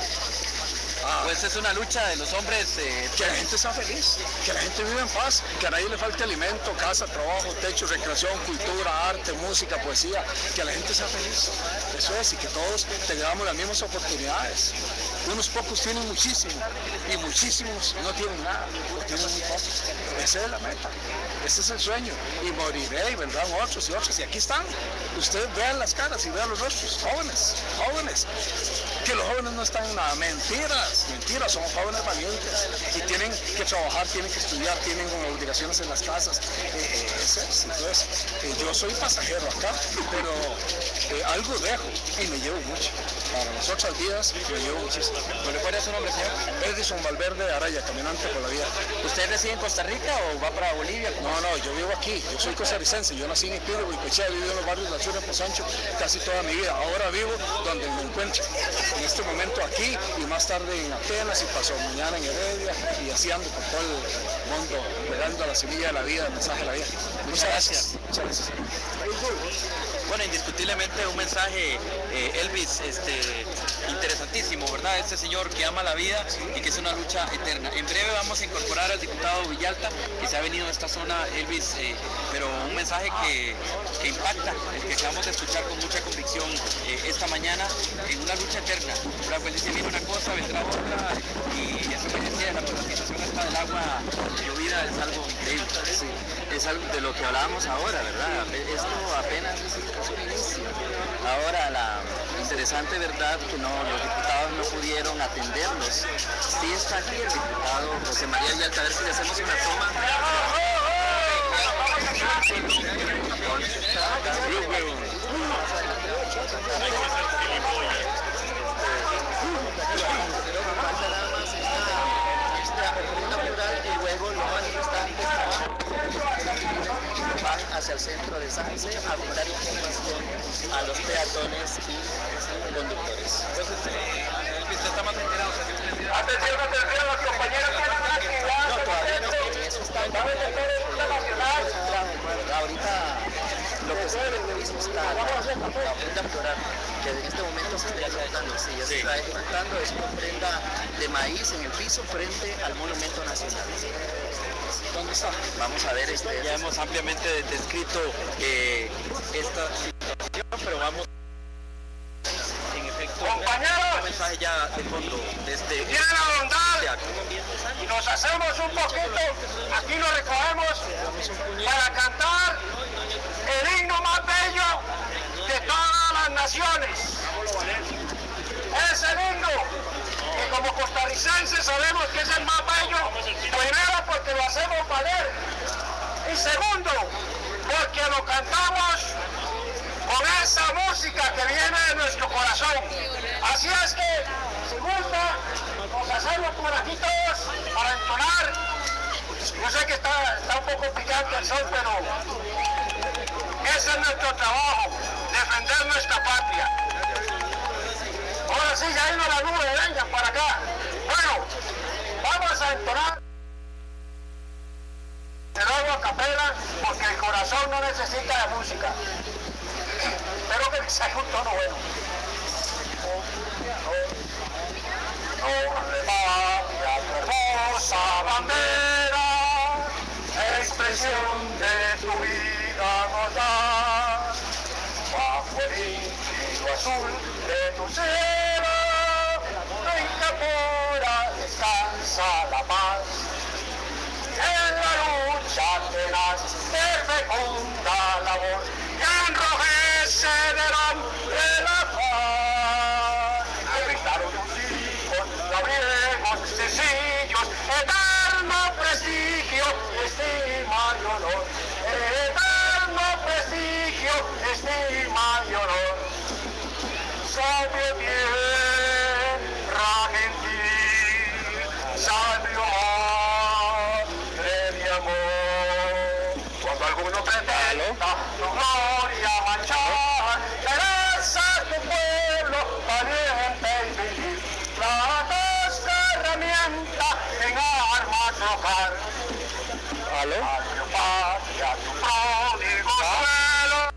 Ah, pues es una lucha de los hombres. Eh, que la gente sea feliz, que la gente viva en paz, que a nadie le falte alimento, casa, trabajo, techo, recreación, cultura, arte, música, poesía, que la gente sea feliz. Eso es, y que todos tengamos las mismas oportunidades. Unos pocos tienen muchísimo y muchísimos no tienen nada, o tienen muy poco. Esa es la meta, ese es el sueño. Y moriré y vendrán otros y otros. Y aquí están. Ustedes vean las caras y vean los rostros. Jóvenes, jóvenes. Que los jóvenes no están en nada. Mentiras, mentiras. Somos jóvenes valientes. Y tienen que trabajar, tienen que estudiar, tienen obligaciones en las casas. Eh, ese es. Entonces, eh, yo soy pasajero acá, pero eh, algo dejo y me llevo mucho. Para las otras vidas me llevo muchísimo. ¿Cuál es su nombre, señor? Edison Valverde Araya, caminante por la vida. ¿Usted reside en Costa Rica o va para Bolivia? No, no, yo vivo aquí. Yo soy costarricense. Yo nací en Ipido, Huicochea, he vivido en los barrios de la Sur, en Posancho, casi toda mi vida. Ahora vivo donde me encuentro. En este momento aquí y más tarde en Atenas y paso mañana en Heredia y así ando por todo el mundo, regando la semilla de la vida, el mensaje de la vida. Muchas, Muchas gracias. gracias. Muchas gracias. Bueno, indiscutiblemente un mensaje, eh, Elvis, este, interesantísimo, ¿verdad? Este señor que ama la vida y que es una lucha eterna. En breve vamos a incorporar al diputado Villalta, que se ha venido a esta zona, Elvis, eh, pero un mensaje que, que impacta, el que acabamos de escuchar con mucha convicción eh, esta mañana, en una lucha eterna. ¿Verdad? Pues dice, viene una cosa, vendrá otra, y eso que decía, la privatización hasta del agua llovida es algo increíble. Sí. Es algo de lo que hablábamos ahora, ¿verdad? Esto apenas es un inicio. Ahora, la interesante verdad que no, los diputados no pudieron atenderlos. Sí está aquí el diputado José María Villalta, a ver si le hacemos una toma. Y luego los manifestantes van hacia el centro de Sanse a brindar información a los peatones y conductores. Entonces, Elvis, está más enterado. Atención, atención, los compañeros que van a activar. No, todavía no, en eso está en ahorita lo que se ve es que está a punto de aflorar. que en este momento se está ejecutando, sí, ya se está ejecutando, es una ofrenda de maíz en el piso frente al Monumento Nacional. ¿Dónde está? Vamos a ver, este, ya hemos ampliamente descrito eh, esta situación, pero vamos en efecto compañeros, un mensaje ya de fondo desde tienen la bondad y nos hacemos un poquito, aquí nos recogemos para cantar el himno más bello de todas las naciones. Es el himno que como costarricenses sabemos que es el más bello, primero porque lo hacemos valer y segundo porque lo cantamos con esa música que viene de nuestro corazón. Así es que, si gusta, nos hacemos por aquí todos para entonar. Yo sé que está, está un poco picante el sol, pero ese es nuestro trabajo, defender nuestra patria. Ahora sí, ya ha ido la nube, vengan para acá. Bueno, vamos a entonar. Te lo hago a capela porque el corazón no necesita de música. Espero que salga un tono bueno. No le vaya tu hermosa bandera, expresión de tu vida nos da. Bajo el índigo azul de tu cielo, en que pura descansa la paz. En la lucha tenaz de fecunda labor, y enrojece del hombre la paz. Gritaron tus hijos, labriegos, sencillos, eterno prestigio, estima y honor. Eterno prestigio, estima y honor. Sabio tierra gentil, sabio madre de amor. Cuando alguno pretenda tu gloria manchar, hereza tu pueblo valiente y vivir. La tosca herramienta en armas trocar. ¿Aló? A tu patria, tu pródigo suelo.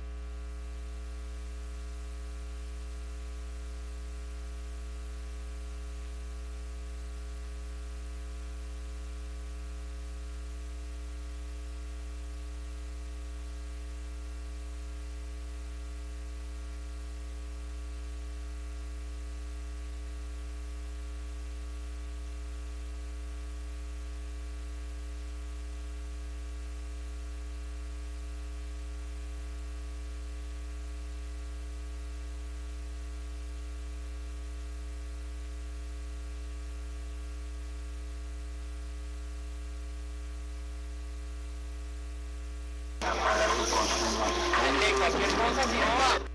cualquier cosa, si no...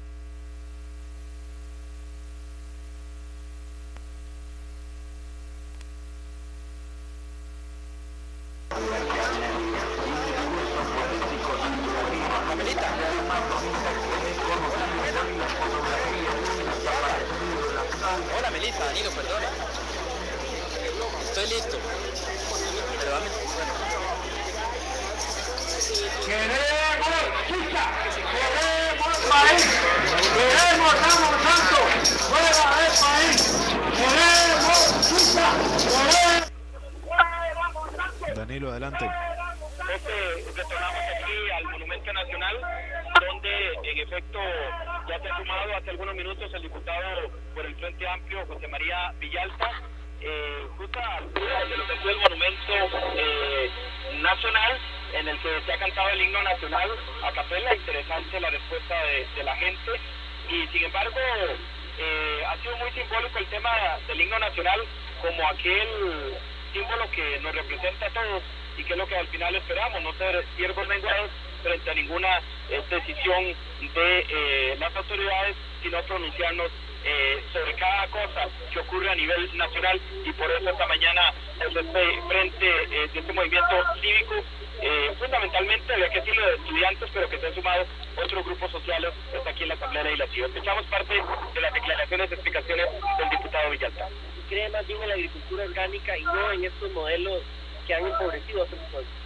Hola Melissa, Danilo, perdona. Estoy listo. Pero dame... Queremos chica, queremos país, queremos Ramos Santo, fuera del país, queremos chica, queremos... Danilo, adelante. Este, retornamos aquí al Monumento Nacional, donde en efecto ya se ha sumado hace algunos minutos el diputado por el Frente Amplio, José María Villalta, eh, justo a de lo que fue el Monumento eh, Nacional, en el que se ha cantado el himno nacional a capela. Interesante la respuesta de, de la gente, y sin embargo eh, ha sido muy simbólico el tema del himno nacional como aquel símbolo que nos representa a todos y que es lo que al final esperamos, no ser siervos menguados frente a ninguna eh, decisión de eh, las autoridades, sino pronunciarnos eh, sobre cada cosa que ocurre a nivel nacional. Y por eso esta mañana desde este frente eh, de este movimiento cívico, eh, fundamentalmente había que decirlo de estudiantes, pero que se han sumado otros grupos sociales hasta aquí en la Asamblea Legislativa. Escuchamos parte de las declaraciones y explicaciones del diputado Villalta. Cree más bien en la agricultura orgánica y no en estos modelos que han empobrecido a otros pueblos.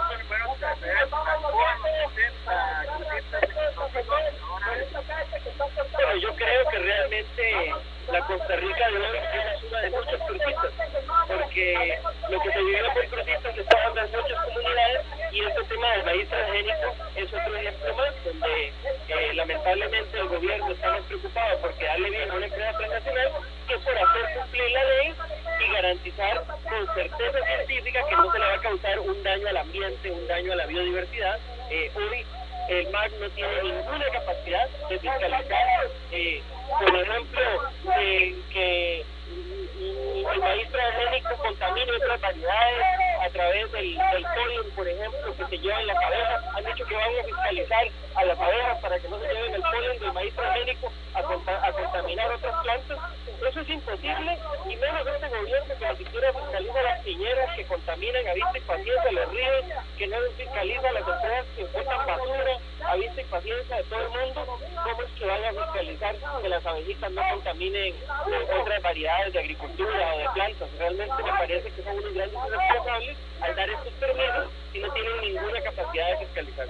Bueno, yo creo que realmente la Costa Rica de hoy es la suma de muchos crucistas, porque lo que se vive por crucistas se está dando en muchas comunidades, y este tema del maíz transgénico es otro ejemplo más, donde eh, lamentablemente el gobierno está más preocupado porque darle bien a una empresa transnacional que por hacer cumplir la ley y garantizar con certeza científica que no se le va a causar un daño al ambiente, un daño a la biodiversidad. Eh, hoy el M A C no tiene ninguna capacidad de fiscalizar, eh, por ejemplo, de que el maíz transgénico contamine otras variedades a través del, del polen, por ejemplo, que se lleva en las abejas. Han dicho que van a fiscalizar a las abejas para que no se lleven el polen del maíz transgénico a, conta, a contaminar otras plantas. Eso es imposible, y menos este gobierno que ni siquiera fiscaliza las piñeras que contaminan a vista y paciencia los ríos, que no fiscaliza las empresas que botan basura a vista y paciencia de todo el mundo. ¿Cómo es que van a fiscalizar que las abejitas no contaminen eh, otras variedades de agricultura o de plantas? Realmente me parece que son unos grandes responsables al dar estos permisos y no tienen ninguna capacidad de fiscalizar.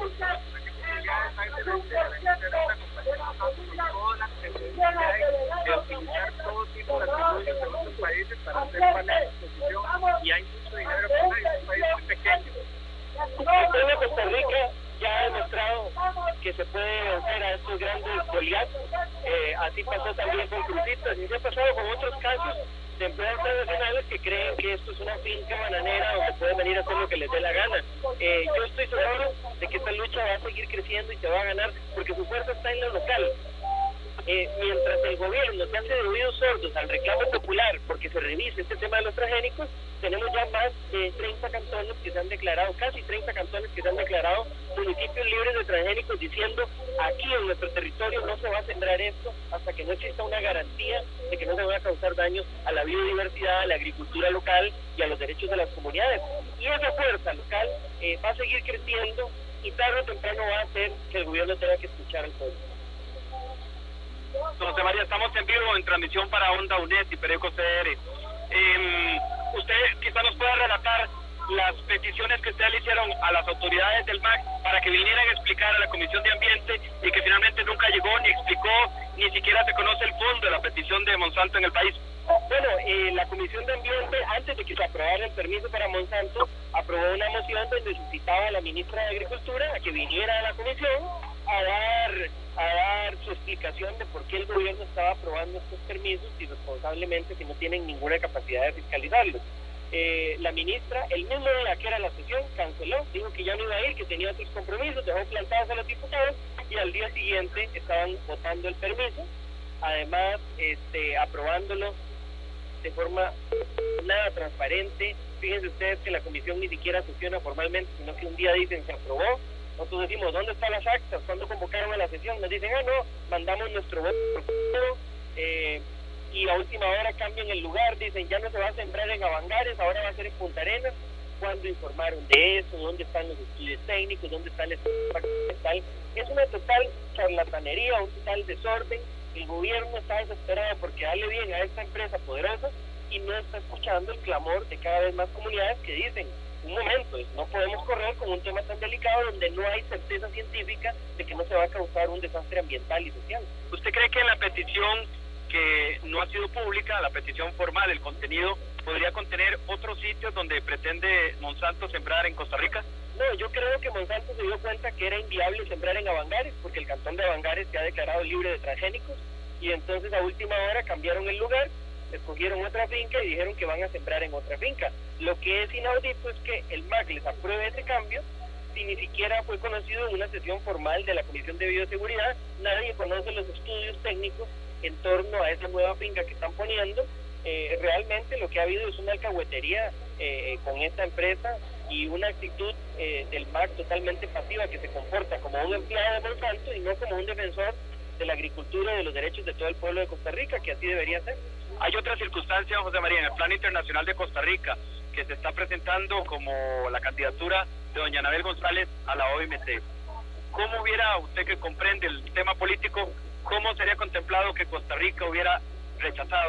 De utilizar todo tipo de tecnologías en otros países para hacer paneles de exposición, y hay mucho dinero para un país muy pequeño. El pueblo de Costa Rica ya ha demostrado que se puede vencer a estos grandes Goliath. Eh, así pasó también con crucistas, y se ha pasado con otros casos de empresas transnacionales que creen que esto es una finca bananera donde pueden venir a hacer lo que les dé la gana. Eh, yo estoy seguro de que esta lucha va a seguir creciendo y se va a ganar, porque su fuerza está en lo local. Eh, mientras el gobierno se hace de oídos sordos al reclamo popular porque se revise este tema de los transgénicos, tenemos ya más de treinta cantones que se han declarado, casi treinta cantones que se han declarado municipios libres de transgénicos, diciendo: aquí en nuestro territorio no se va a sembrar esto hasta que no exista una garantía de que no se van a causar daños a la biodiversidad, a la agricultura local y a los derechos de las comunidades. Y esa fuerza local eh, va a seguir creciendo, y tarde o temprano va a hacer que el gobierno tenga que escuchar al pueblo. Don José María, estamos en vivo en transmisión para Onda U N E D y Periódico C R. Eh, usted quizá nos pueda relatar las peticiones que ustedes le hicieron a las autoridades del M A C para que vinieran a explicar a la Comisión de Ambiente, y que finalmente nunca llegó ni explicó, ni siquiera se conoce el fondo de la petición de Monsanto en el país. Bueno, eh, la Comisión de Ambiente, antes de que se aprobara el permiso para Monsanto, aprobó una moción donde solicitaba a la ministra de Agricultura a que viniera a la comisión a dar a dar su explicación de por qué el gobierno estaba aprobando estos permisos irresponsablemente, si no tienen ninguna capacidad de fiscalizarlos. Eh, la ministra, el mismo día que era la sesión, canceló, dijo que ya no iba a ir, que tenía otros compromisos, dejó plantados a los diputados, y al día siguiente estaban votando el permiso, además este, aprobándolo de forma nada transparente. Fíjense ustedes que la comisión ni siquiera sesiona formalmente, sino que un día dicen se aprobó. Nosotros decimos, ¿dónde están las actas? ¿Cuándo convocaron a la sesión? Nos dicen, ah, no, mandamos nuestro voto eh, y a última hora cambian el lugar, dicen, ya no se va a sembrar en Avangares, ahora va a ser en Punta Arenas. ¿Cuándo informaron de eso? ¿Dónde están los estudios técnicos? ¿Dónde está el estudio? Es una total charlatanería, un total desorden. El gobierno está desesperado porque darle bien a esta empresa poderosa y no está escuchando el clamor de cada vez más comunidades que dicen: un momento, no podemos correr con un tema tan delicado donde no hay certeza científica de que no se va a causar un desastre ambiental y social. ¿Usted cree que la petición, que no ha sido pública, la petición formal, el contenido, podría contener otros sitios donde pretende Monsanto sembrar en Costa Rica? No, yo creo que Monsanto se dio cuenta que era inviable sembrar en Avangares, porque el cantón de Avangares se ha declarado libre de transgénicos, y entonces a última hora cambiaron el lugar, escogieron otra finca y dijeron que van a sembrar en otra finca. Lo que es inaudito es que el M A C les apruebe ese cambio si ni siquiera fue conocido en una sesión formal de la Comisión de Bioseguridad. Nadie conoce los estudios técnicos en torno a esa nueva finca que están poniendo. Eh, realmente lo que ha habido es una alcahuetería eh, con esta empresa y una actitud eh, del M A C totalmente pasiva, que se comporta como un empleado de Monsanto y no como un defensor de la agricultura y de los derechos de todo el pueblo de Costa Rica, que así debería ser. Hay otra circunstancia, José María, en el plano internacional de Costa Rica, que se está presentando como la candidatura de doña Anabel González a la O M C. ¿Cómo hubiera, usted que comprende el tema político, cómo sería contemplado que Costa Rica hubiera rechazado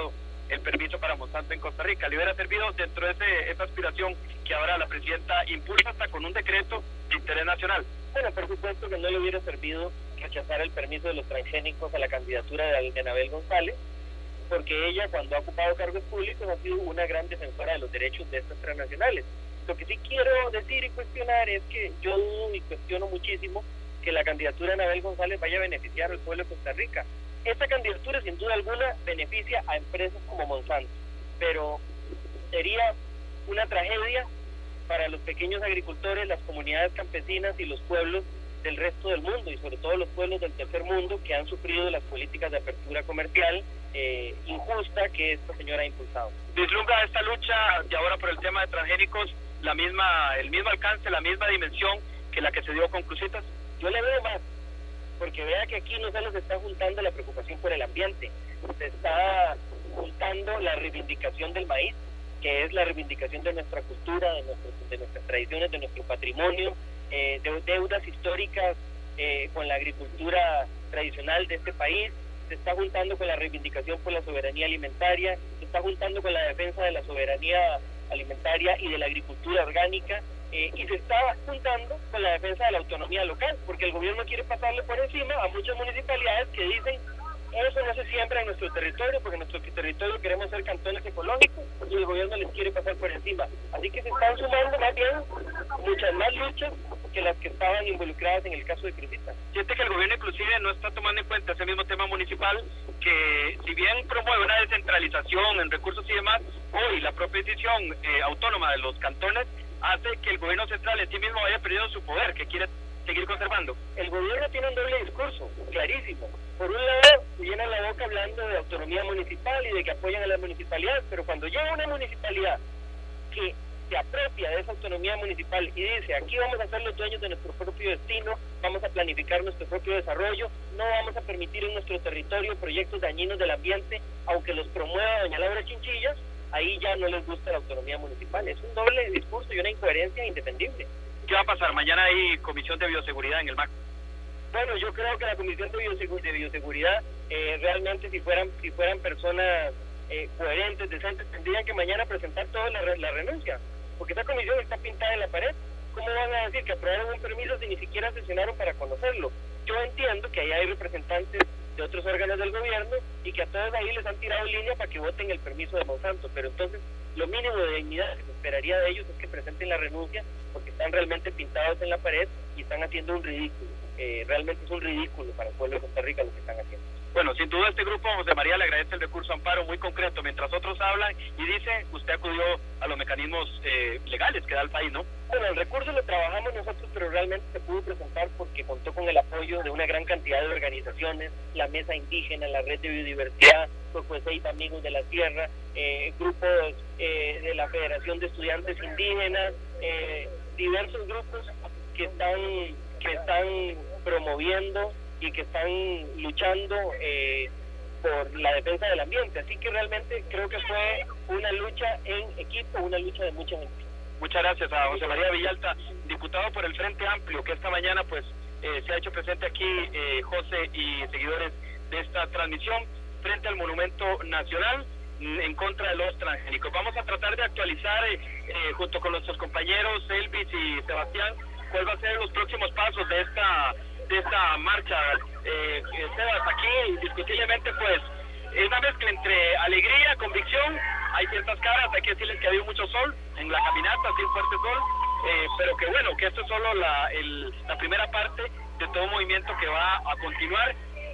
el permiso para Monsanto en Costa Rica. Le hubiera servido dentro de ese, esa aspiración que ahora la presidenta impulsa hasta con un decreto de interés nacional. Bueno, por supuesto que no le hubiera servido rechazar el permiso de los transgénicos a la candidatura de, de Anabel González, porque ella, cuando ha ocupado cargos públicos, ha sido una gran defensora de los derechos de estas transnacionales. Lo que sí quiero decir y cuestionar es que yo dudo y cuestiono muchísimo que la candidatura de Anabel González vaya a beneficiar al pueblo de Costa Rica. Esta candidatura, sin duda alguna, beneficia a empresas como Monsanto, pero sería una tragedia para los pequeños agricultores, las comunidades campesinas y los pueblos del resto del mundo, y sobre todo los pueblos del tercer mundo que han sufrido las políticas de apertura comercial eh, injusta que esta señora ha impulsado. ¿Vislumbra esta lucha y ahora por el tema de transgénicos la misma, el mismo alcance, la misma dimensión que la que se dio con Cruzitas? Yo le veo más, porque vea que aquí no solo se está juntando la preocupación por el ambiente, se está juntando la reivindicación del maíz, que es la reivindicación de nuestra cultura, de, nuestro, de nuestras tradiciones, de nuestro patrimonio, eh, de deudas históricas eh, con la agricultura tradicional de este país, se está juntando con la reivindicación por la soberanía alimentaria, se está juntando con la defensa de la soberanía alimentaria y de la agricultura orgánica, eh, y se está juntando con la defensa de la autonomía local, porque el gobierno quiere pasarle por encima a muchas municipalidades que dicen eso no se siembra en nuestro territorio, porque en nuestro territorio queremos ser cantones ecológicos y el gobierno les quiere pasar por encima. Así que se están sumando más bien muchas más luchas que las que estaban involucradas en el caso de Cruzitas. Siente que el gobierno inclusive no está tomando en cuenta ese mismo tema municipal, que si bien promueve una descentralización en recursos y demás, hoy la propia decisión eh, autónoma de los cantones hace que el gobierno central en sí mismo haya perdido su poder, que quiere seguir conservando. El gobierno tiene un doble discurso, clarísimo. Por un lado, se llena la boca hablando de autonomía municipal y de que apoyan a las municipalidades, pero cuando llega una municipalidad que se apropia de esa autonomía municipal y dice, aquí vamos a ser los dueños de nuestro propio destino, vamos a planificar nuestro propio desarrollo, no vamos a permitir en nuestro territorio proyectos dañinos del ambiente, aunque los promueva doña Laura Chinchillas, ahí ya no les gusta la autonomía municipal. Es un doble discurso y una incoherencia indefendible. ¿Qué va a pasar? Mañana hay comisión de bioseguridad en el M A C. Bueno, yo creo que la comisión de, biosegu de bioseguridad, eh, realmente si fueran si fueran personas eh, coherentes, decentes, tendrían que mañana presentar toda la, la renuncia, porque esa comisión está pintada en la pared. ¿Cómo van a decir que aprobaron un permiso si ni siquiera sesionaron para conocerlo? Yo entiendo que ahí hay representantes de otros órganos del gobierno y que a todos ahí les han tirado línea para que voten el permiso de Monsanto, pero entonces lo mínimo de dignidad que se esperaría de ellos es que presenten la renuncia, porque están realmente pintados en la pared y están haciendo un ridículo. Eh, realmente es un ridículo para el pueblo de Costa Rica lo que están haciendo. Bueno, sin duda este grupo, José María, le agradece el recurso amparo muy concreto, mientras otros hablan y dice, usted acudió a los mecanismos eh, legales que da el país, ¿no? Bueno, el recurso lo trabajamos nosotros, pero realmente se pudo presentar porque contó con el apoyo de una gran cantidad de organizaciones, la Mesa Indígena, la Red de Biodiversidad, Socoseis Amigos de la Tierra, eh, grupos eh, de la Federación de Estudiantes Indígenas, eh, diversos grupos que están, que están promoviendo y que están luchando eh, por la defensa del ambiente. Así que realmente creo que fue una lucha en equipo, una lucha de mucha gente. Muchas gracias a José María Villalta, diputado por el Frente Amplio, que esta mañana pues eh, se ha hecho presente aquí, eh, José y seguidores de esta transmisión, frente al Monumento Nacional en contra de los transgénicos. Vamos a tratar de actualizar eh, eh, junto con nuestros compañeros Elvis y Sebastián cuál va a ser los próximos pasos de esta de esta marcha. eh, Sebas, aquí indiscutiblemente pues es una mezcla entre alegría, convicción, hay ciertas caras, hay que decirles que ha habido mucho sol en la caminata, así un fuerte sol, eh, pero que bueno, que esto es solo la, el, la primera parte de todo un movimiento que va a continuar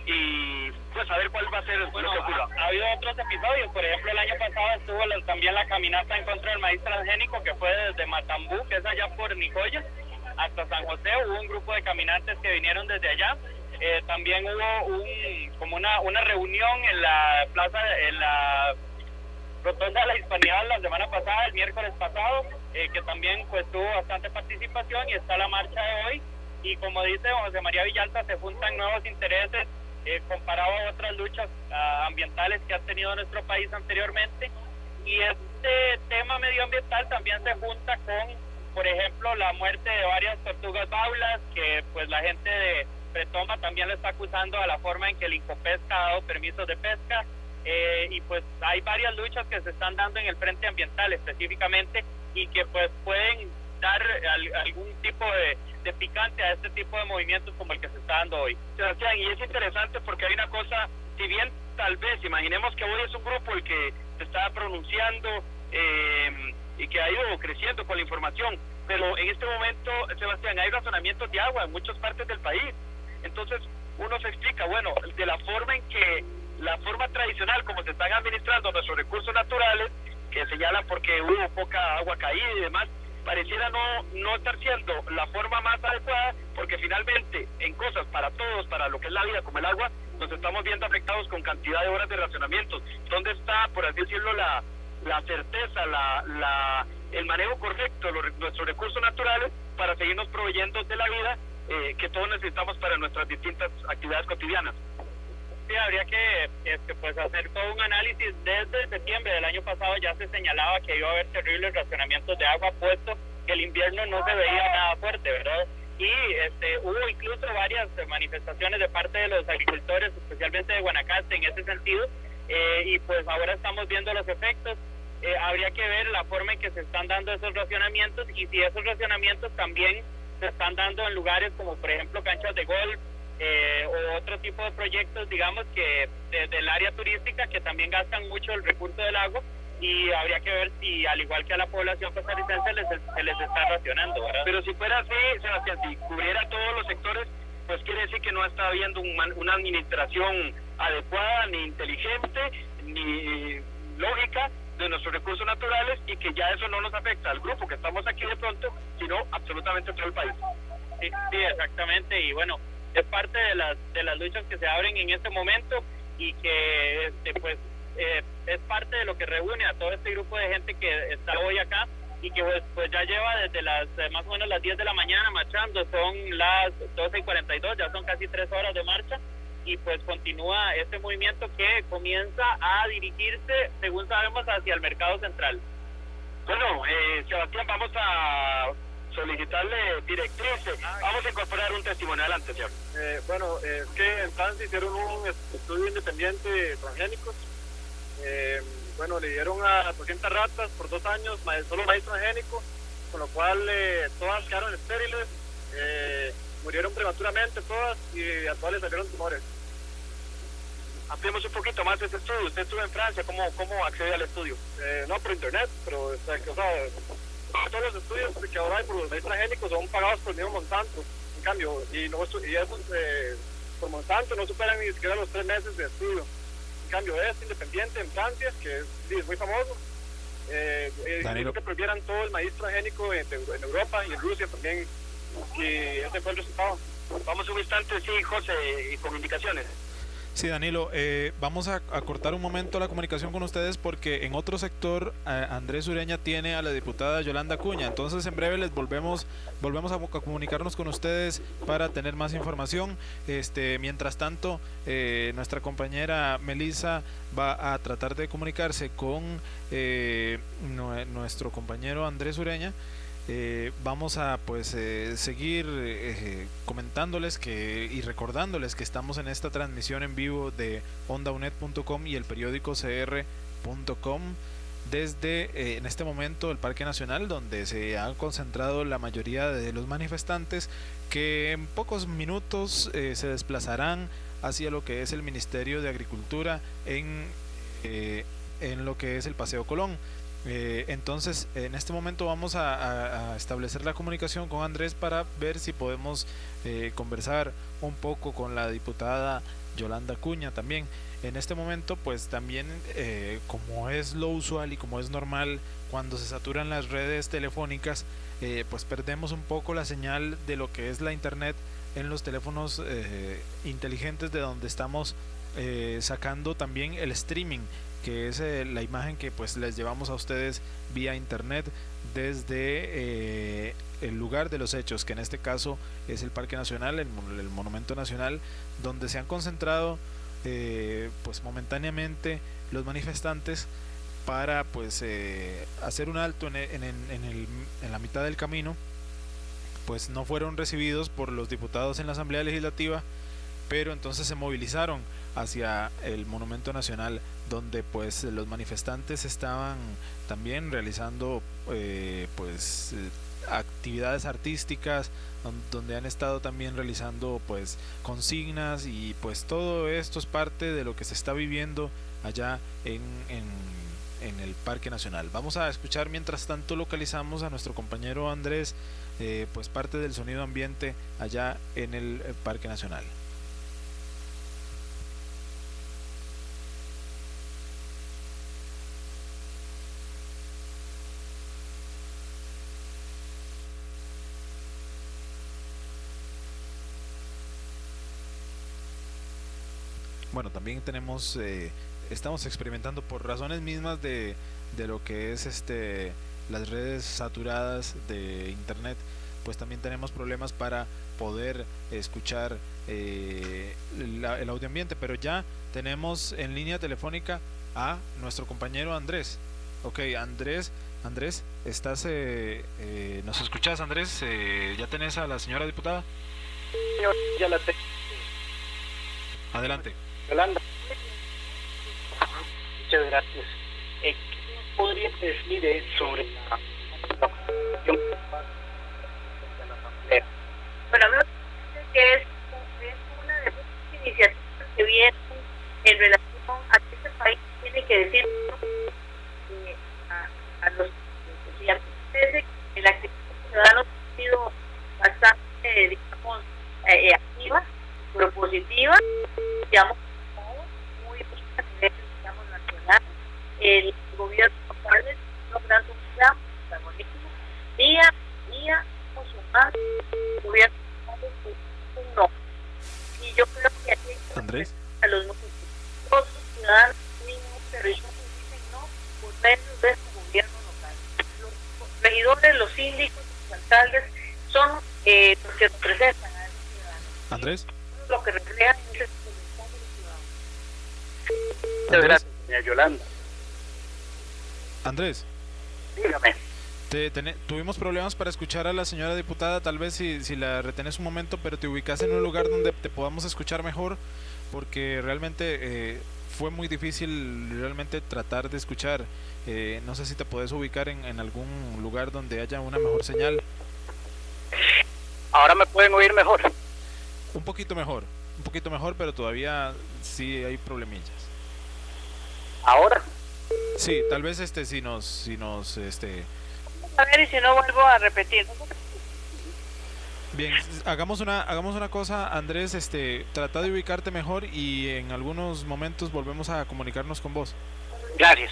y pues a ver cuál va a ser bueno, lo que ocurra. Ha, ha habido otros episodios, por ejemplo el año pasado estuvo la, también la caminata en contra del maíz transgénico, que fue desde Matambú, que es allá por Nicoya, hasta San José. Hubo un grupo de caminantes que vinieron desde allá. Eh, también hubo un, como una, una reunión en la plaza, en la rotonda de la Hispanidad la semana pasada, el miércoles pasado, eh, que también pues tuvo bastante participación, y está la marcha de hoy. Y como dice José María Villalta, se juntan nuevos intereses eh, comparado a otras luchas uh, ambientales que ha tenido nuestro país anteriormente. Y este tema medioambiental también se junta con, por ejemplo, la muerte de varias tortugas baulas, que pues la gente de Pretoma también le está acusando a la forma en que el Incopesca ha dado permisos de pesca. eh, y pues hay varias luchas que se están dando en el frente ambiental específicamente y que pues pueden dar al, algún tipo de, de picante a este tipo de movimientos como el que se está dando hoy. Sebastián, y es interesante porque hay una cosa, si bien tal vez, imaginemos que hoy es un grupo el que se está pronunciando eh, y que ha ido creciendo con la información, pero en este momento, Sebastián, hay razonamientos de agua en muchas partes del país. Entonces uno se explica, bueno, de la forma en que, la forma tradicional como se están administrando nuestros recursos naturales, que señalan porque hubo poca agua caída y demás, pareciera no, no estar siendo la forma más adecuada, porque finalmente en cosas para todos, para lo que es la vida como el agua, nos estamos viendo afectados con cantidad de horas de racionamientos. ¿Dónde está, por así decirlo, la, la certeza, la, la, el manejo correcto de los, nuestros recursos naturales para seguirnos proveyendo de la vida eh, que todos necesitamos para nuestras distintas actividades cotidianas? Sí, habría que este, pues hacer todo un análisis. Desde septiembre del año pasado ya se señalaba que iba a haber terribles racionamientos de agua, puesto que el invierno no se veía nada fuerte, ¿verdad? Y este, hubo incluso varias manifestaciones de parte de los agricultores, especialmente de Guanacaste, en ese sentido, eh, y pues ahora estamos viendo los efectos. Eh, habría que ver la forma en que se están dando esos racionamientos y si esos racionamientos también se están dando en lugares como por ejemplo canchas de golf, Eh, o otro tipo de proyectos, digamos, que de, del área turística, que también gastan mucho el recurso del agua, y habría que ver si, al igual que a la población costarricense, les, se les está racionando, ¿verdad? Pero si fuera así, Sebastián, si cubriera todos los sectores, pues quiere decir que no está habiendo un, una administración adecuada, ni inteligente, ni lógica de nuestros recursos naturales, y que ya eso no nos afecta al grupo que estamos aquí de pronto, sino absolutamente todo el país. Sí, sí, exactamente, y bueno, es parte de las de las luchas que se abren en este momento y que este, pues eh, es parte de lo que reúne a todo este grupo de gente que está hoy acá y que pues, pues ya lleva desde las eh, más o menos las diez de la mañana marchando. Son las doce y cuarenta y dos, ya son casi tres horas de marcha, y pues continúa este movimiento que comienza a dirigirse, según sabemos, hacia el mercado central. Bueno, eh, Sebastián, vamos a solicitarle directrices. Vamos a incorporar un testimonio. Adelante, señor. Eh, bueno, eh, es que en Francia hicieron un estudio independiente de transgénicos. Eh, bueno, le dieron a doscientas ratas por dos años solo maíz transgénico, con lo cual eh, todas quedaron estériles, eh, murieron prematuramente todas y a todas les salieron tumores. Ampliemos un poquito más ese estudio. Usted estuvo en Francia, ¿cómo, cómo accede al estudio? Eh, no, por internet, pero o sea, o sea, todos los estudios que ahora hay por los maíz transgénicos son pagados por el mismo Monsanto, en cambio, y, no, y esos eh, por Monsanto no superan ni siquiera los tres meses de estudio. En cambio, es independiente en Francia, que es, sí, es muy famoso, eh, eh, que prohibieran todo el maíz transgénico en, en Europa y en Rusia también, y ese fue el resultado. Vamos un instante, sí, José, y con indicaciones. Sí, Danilo, eh, vamos a, a cortar un momento la comunicación con ustedes porque en otro sector eh, Andrés Ureña tiene a la diputada Yolanda Acuña, entonces en breve les volvemos volvemos a, a comunicarnos con ustedes para tener más información. Este, mientras tanto, eh, nuestra compañera Melissa va a tratar de comunicarse con eh, no, nuestro compañero Andrés Ureña. Eh, vamos a pues eh, seguir eh, comentándoles que y recordándoles que estamos en esta transmisión en vivo de onda u n e d punto com y el periódico c r punto com desde eh, en este momento el Parque Nacional, donde se han concentrado la mayoría de los manifestantes, que en pocos minutos eh, se desplazarán hacia lo que es el Ministerio de Agricultura en, eh, en lo que es el Paseo Colón. Eh, entonces en este momento vamos a, a, a establecer la comunicación con Andrés para ver si podemos eh, conversar un poco con la diputada Yolanda Acuña también. En este momento pues también eh, como es lo usual y como es normal cuando se saturan las redes telefónicas, eh, pues perdemos un poco la señal de lo que es la internet en los teléfonos eh, inteligentes, de donde estamos eh, sacando también el streaming, que es eh, la imagen que pues les llevamos a ustedes vía internet desde eh, el lugar de los hechos, que en este caso es el Parque Nacional, el, el Monumento Nacional, donde se han concentrado eh, pues momentáneamente los manifestantes para pues eh, hacer un alto en, en, en, el, en la mitad del camino. Pues no fueron recibidos por los diputados en la Asamblea Legislativa, pero entonces se movilizaron hacia el Monumento Nacional, donde pues los manifestantes estaban también realizando eh, pues eh, actividades artísticas, donde han estado también realizando pues consignas, y pues todo esto es parte de lo que se está viviendo allá en, en, en el Parque Nacional. Vamos a escuchar, mientras tanto localizamos a nuestro compañero Andrés, eh, pues parte del sonido ambiente allá en el Parque Nacional. Bueno, también tenemos, eh, estamos experimentando por razones mismas de, de lo que es este las redes saturadas de internet, pues también tenemos problemas para poder escuchar eh, la, el audio ambiente, pero ya tenemos en línea telefónica a nuestro compañero Andrés. Ok, Andrés, Andrés, estás, eh, eh, ¿nos escuchas, Andrés? Eh, ¿Ya tenés a la señora diputada? Señor, ya la tengo. Adelante. Yolanda, muchas gracias. Eh, ¿Qué podría decir eh, sobre la, la cuestión de la asamblea? Bueno, me parece que es, es una de las iniciativas que vienen en relación a que este país tiene que decir eh, a, a los estudiantes que la actividad ciudadana ha sido bastante, digamos, eh, activa, propositiva, digamos, muy bien a nivel, digamos, nacional. El gobierno local está logrando un gran protagonismo día a día, con su más gobierno local un no. Y yo creo que aquí Andrés, a los no, todos los ciudadanos mismos territorios dicen no por medio de este gobierno local. Los regidores, los síndicos, los alcaldes son eh, los que representan a esos ciudadanos. Andrés, lo que reflejan es el Muchas gracias, señora Yolanda. Andrés, dígame. Te, ten, tuvimos problemas para escuchar a la señora diputada, tal vez si, si la retenés un momento, pero te ubicas en un lugar donde te podamos escuchar mejor, porque realmente eh, fue muy difícil realmente tratar de escuchar. Eh, no sé si te podés ubicar en, en algún lugar donde haya una mejor señal. Ahora me pueden oír mejor. Un poquito mejor, un poquito mejor, pero todavía sí hay problemillas. ¿Ahora? Sí, tal vez este si nos, si nos, este. A ver, y si no vuelvo a repetir. Bien, hagamos una, hagamos una cosa, Andrés, este, trata de ubicarte mejor y en algunos momentos volvemos a comunicarnos con vos. Gracias.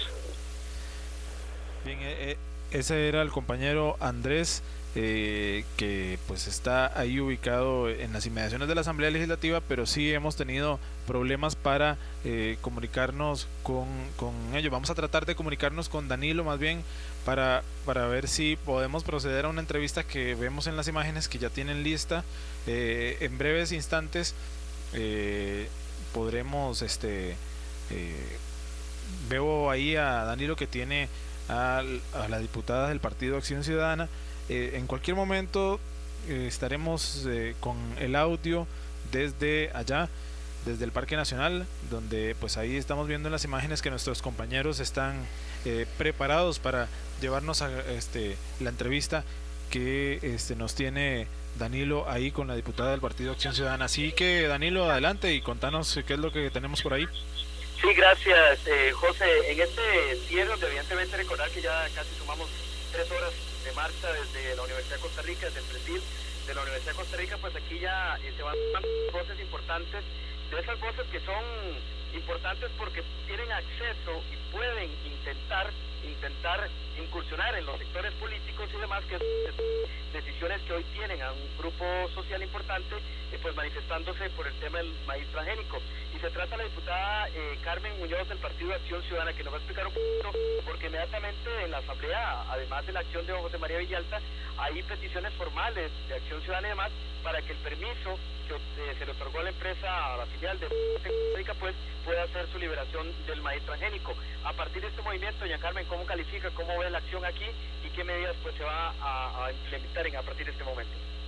Bien, eh, eh, ese era el compañero Andrés. Eh, que pues está ahí ubicado en las inmediaciones de la Asamblea Legislativa, pero sí hemos tenido problemas para eh, comunicarnos con, con ellos. Vamos a tratar de comunicarnos con Danilo más bien para, para ver si podemos proceder a una entrevista que vemos en las imágenes que ya tienen lista. Eh, en breves instantes eh, podremos este eh, veo ahí a Danilo que tiene a, a la diputada del Partido Acción Ciudadana. Eh, en cualquier momento eh, estaremos eh, con el audio desde allá, desde el Parque Nacional, donde pues ahí estamos viendo en las imágenes que nuestros compañeros están eh, preparados para llevarnos a este, la entrevista que este, nos tiene Danilo ahí con la diputada del Partido Acción Ciudadana. Así que Danilo, adelante y contanos qué es lo que tenemos por ahí. Sí, gracias eh, José. En este cierre, evidentemente recordar que ya casi sumamos tres horas de marcha desde la Universidad de Costa Rica, desde el presil de la Universidad de Costa Rica, pues aquí ya eh, se van dando voces importantes, de esas voces que son importantes porque tienen acceso y pueden intentar intentar incursionar en los sectores políticos y demás, que decisiones que hoy tienen a un grupo social importante, eh, pues manifestándose por el tema del maíz transgénico. Y se trata de la diputada eh, Carmen Muñoz del Partido de Acción Ciudadana, que nos va a explicar un poquito, porque inmediatamente en la Asamblea, además de la acción de José María Villalta, hay peticiones formales de Acción Ciudadana y demás, para que el permiso que eh, se le otorgó a la empresa, a la filial de Costa Rica, pues pueda hacer su liberación del maíz transgénico. A partir de este movimiento, doña Carmen, ¿cómo califica, cómo ve la acción aquí y qué medidas pues se va a, a implementar en, a partir de este momento?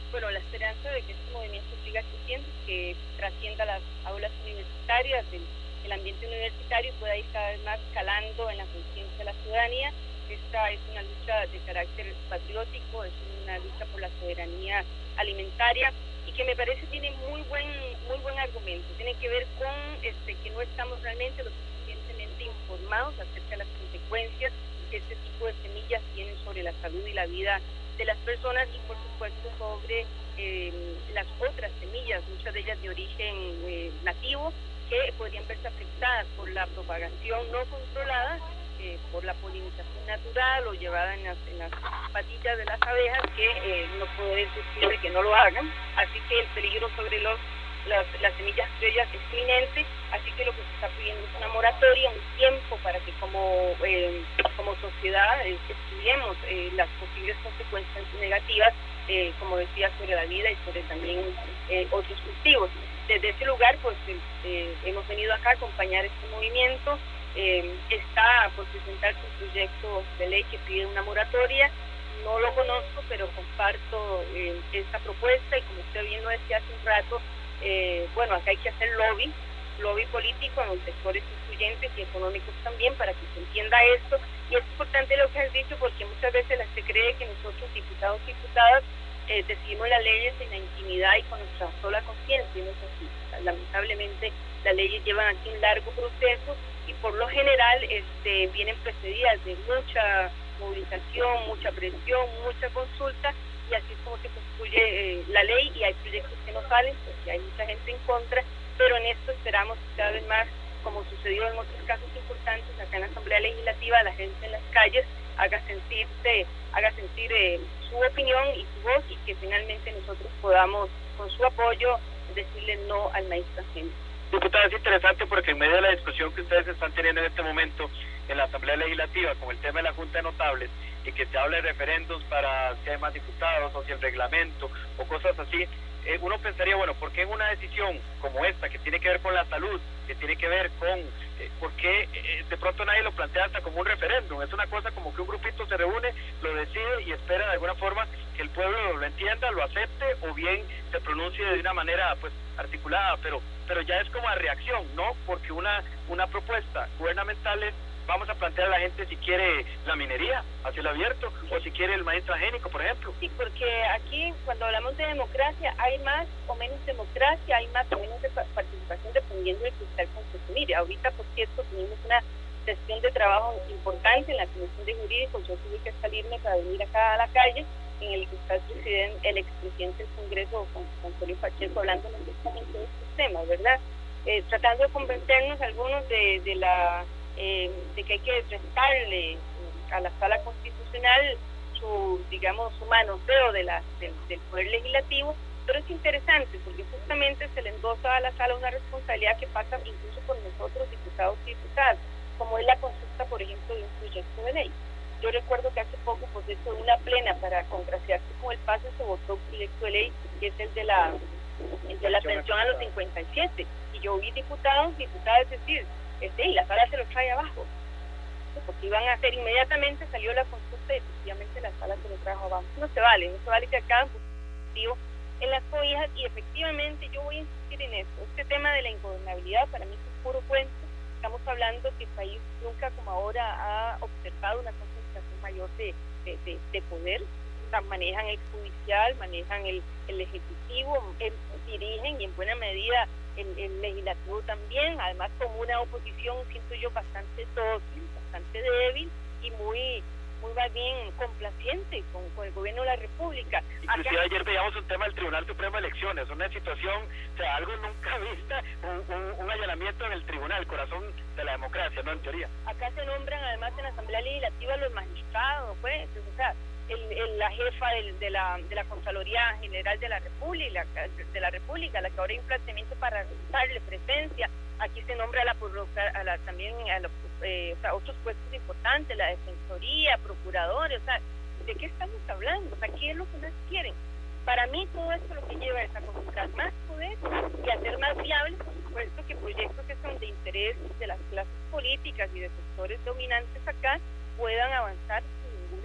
bueno, la esperanza de que este movimiento siga creciendo, que trascienda las aulas universitarias, el, el ambiente universitario y pueda ir cada vez más calando en la conciencia de la ciudadanía. Esta es una lucha de carácter patriótico, es una lucha por la soberanía alimentaria y que me parece tiene muy buen muy buen argumento. Tiene que ver con este que no estamos realmente lo suficientemente informados acerca de las consecuencias que este tipo de semillas tienen sobre la salud y la vida de las personas y por supuesto sobre eh, las otras semillas, muchas de ellas de origen eh, nativo, que podrían verse afectadas por la propagación no controlada, eh, por la polinización natural o llevada en las, en las patillas de las abejas, que eh, no puede decirle que no lo hagan. Así que el peligro sobre los las, las semillas criollas es inminente, así que lo que se está pidiendo es una moratoria, un tiempo para que como, eh, como sociedad eh, estudiemos eh, las posibles consecuencias negativas, eh, como decía, sobre la vida y sobre también eh, otros cultivos. Desde ese lugar, pues eh, hemos venido acá a acompañar este movimiento. Eh, está por presentarse un proyecto de ley que pide una moratoria. No lo conozco, pero comparto eh, esta propuesta y como usted bien lo decía hace un rato, eh, bueno, acá hay que hacer lobby, lobby político en los sectores influyentes y económicos también para que se entienda esto. Y es importante lo que has dicho porque muchas veces se cree que nosotros, diputados y diputadas, eh, decidimos las leyes en la intimidad y con nuestra sola conciencia, y no es así. Lamentablemente las leyes llevan aquí un largo proceso y por lo general este, vienen precedidas de mucha movilización, mucha presión, mucha consulta, y así es como se construye eh, la ley. Y hay proyectos que no salen porque hay mucha gente en contra, pero en esto esperamos que cada vez más, como sucedió en otros casos importantes acá en la Asamblea Legislativa, la gente en las calles haga sentirse, haga sentir eh, su opinión y su voz, y que finalmente nosotros podamos, con su apoyo, decirle no al maíz transgénico. Diputada, es interesante porque en medio de la discusión que ustedes están teniendo en este momento en la Asamblea Legislativa con el tema de la Junta de Notables y que se habla de referendos para si hay más diputados o si el reglamento o cosas así, eh, uno pensaría, bueno, ¿por qué en una decisión como esta que tiene que ver con la salud, que tiene que ver con, eh, por qué eh, de pronto nadie lo plantea hasta como un referéndum? Es una cosa como que un grupito se reúne, lo decide y espera de alguna forma que el pueblo lo entienda, lo acepte o bien se pronuncie de una manera pues articulada, pero pero ya es como a reacción, ¿no? Porque una una propuesta gubernamental es, vamos a plantear a la gente si quiere la minería a cielo abierto o si quiere el maíz transgénico, por ejemplo. Sí, porque aquí cuando hablamos de democracia hay más o menos democracia, hay más o menos de participación dependiendo del cristal con que se mire. Ahorita, por cierto, tuvimos una sesión de trabajo importante en la Comisión de Jurídicos. Yo tuve que salirme para venir acá a la calle, en el que está el presidente, el expresidente del Congreso, con Antonio Pacheco, hablando justamente de estos temas, ¿verdad? Eh, tratando de convencernos algunos de, de la eh, de que hay que restarle a la Sala Constitucional su, digamos, su manoseo de la, de, del Poder Legislativo, pero es interesante porque justamente se le endosa a la Sala una responsabilidad que pasa incluso por nosotros, diputados y diputadas, como es la consulta, por ejemplo, de un proyecto de ley. Yo recuerdo que hace poco, pues eso de una plena para congraciarse con el pase, se votó un proyecto de ley que es el de la el de la atención a los cincuenta y siete, y yo vi diputados, diputadas decir, este, y la sala se lo trae abajo, porque iban a hacer inmediatamente, salió la consulta y efectivamente la sala se lo trajo abajo. No se vale, no se vale que acaban positivo en las cobijas, y efectivamente yo voy a insistir en esto. Este tema de la ingobernabilidad para mí es un puro cuento. Estamos hablando que el país nunca como ahora ha observado una concentración mayor de, de, de, de poder. O sea, manejan el judicial, manejan el, el ejecutivo, el, dirigen y en buena medida el, el legislativo también, además con una oposición, siento yo, bastante dócil, bastante débil y muy muy más bien complaciente con, con el gobierno de la República. Inclusive ayer veíamos un tema del Tribunal Supremo de Elecciones, una situación, o sea, algo nunca vista, un, un, un allanamiento en el tribunal, el corazón de la democracia, ¿no? En teoría. Acá se nombran además en la Asamblea Legislativa los magistrados, pues, o sea, el, el, la jefa del, de la de la Contraloría General de la República, de la República, la que ahora hay un planteamiento para darle presencia. Aquí se nombra a la, a la también a los, eh, o sea, otros puestos importantes, la Defensoría, procuradores, o sea, ¿de qué estamos hablando? O sea, ¿qué es lo que más quieren? Para mí todo esto lo que lleva es a concentrar más poder y hacer más viable, por supuesto, que proyectos que son de interés de las clases políticas y de sectores dominantes acá puedan avanzar sin ninguna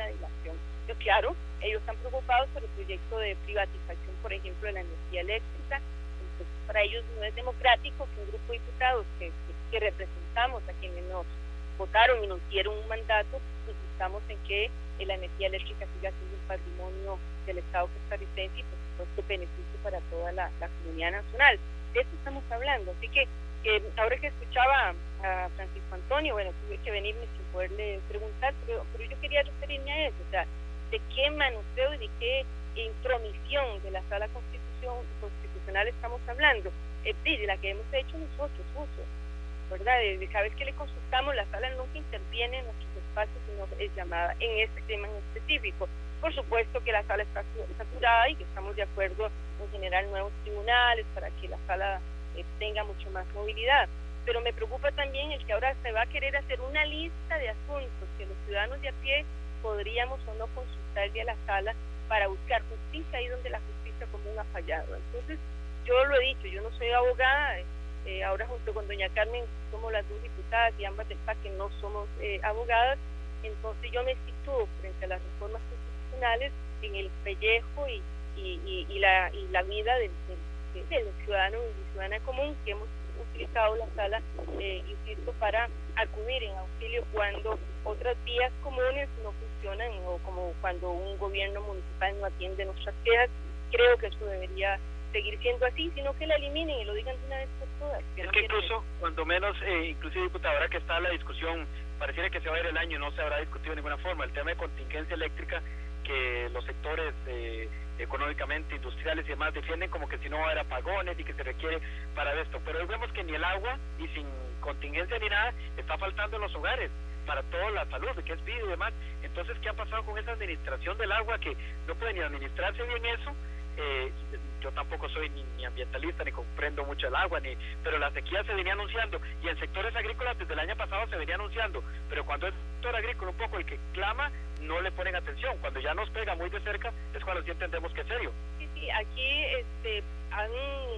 dilación. Pero claro, ellos están preocupados por el proyecto de privatización, por ejemplo, de la energía eléctrica. Entonces, para ellos no es democrático que un grupo de diputados que, que, que representamos a quienes nos votaron y nos dieron un mandato, pues estamos en que la energía eléctrica siga siendo un patrimonio del Estado costarricense y por supuesto beneficio para toda la, la comunidad nacional. De eso estamos hablando. Así que eh, ahora que escuchaba a Francisco Antonio, bueno, tuve que venirme sin poderle preguntar, pero, pero yo quería referirme a eso, o sea, de qué manoseo y de qué intromisión de la Sala Constitución, Constitucional estamos hablando, eh, de la que hemos hecho nosotros uso, ¿verdad? De, de cada vez que le consultamos, la Sala nunca interviene en nuestros espacios, sino es llamada en este tema en específico. Por supuesto que la Sala está saturada y que estamos de acuerdo en generar nuevos tribunales para que la Sala eh, tenga mucho más movilidad. Pero me preocupa también el que ahora se va a querer hacer una lista de asuntos que los ciudadanos de a pie podríamos o no consultarle a la Sala para buscar justicia ahí donde la justicia común ha fallado. Entonces, yo lo he dicho, yo no soy abogada, eh, ahora junto con doña Carmen somos las dos diputadas y ambas del P A C que no somos eh, abogadas, entonces yo me sitúo frente a las reformas constitucionales en el pellejo y, y, y, y, la, y la vida del, del, del ciudadano y ciudadana común que hemos utilizado la Sala, eh, insisto, para acudir en auxilio cuando otras vías comunes no funcionan o como cuando un gobierno municipal no atiende nuestras quejas. Creo que eso debería seguir siendo así, sino que la eliminen y lo digan de una vez por todas. Que es no que incluso, cuando menos, eh, inclusive diputada, ahora que está la discusión, pareciera que se va a ir el año y no se habrá discutido de ninguna forma, el tema de contingencia eléctrica, que los sectores eh, económicamente, industriales y demás defienden como que si no va a haber apagones y que se requiere para esto, pero hoy vemos que ni el agua y sin contingencia ni nada está faltando en los hogares para toda la salud, que es vida y demás. Entonces, ¿qué ha pasado con esa administración del agua que no puede ni administrarse bien eso? Eh, yo tampoco soy ni, ni ambientalista ni comprendo mucho el agua, ni pero la sequía se venía anunciando y en sectores agrícolas desde el año pasado se venía anunciando, pero cuando es el sector agrícola un poco el que clama, no le ponen atención. Cuando ya nos pega muy de cerca es cuando sí entendemos que es serio. Sí, sí, aquí este, han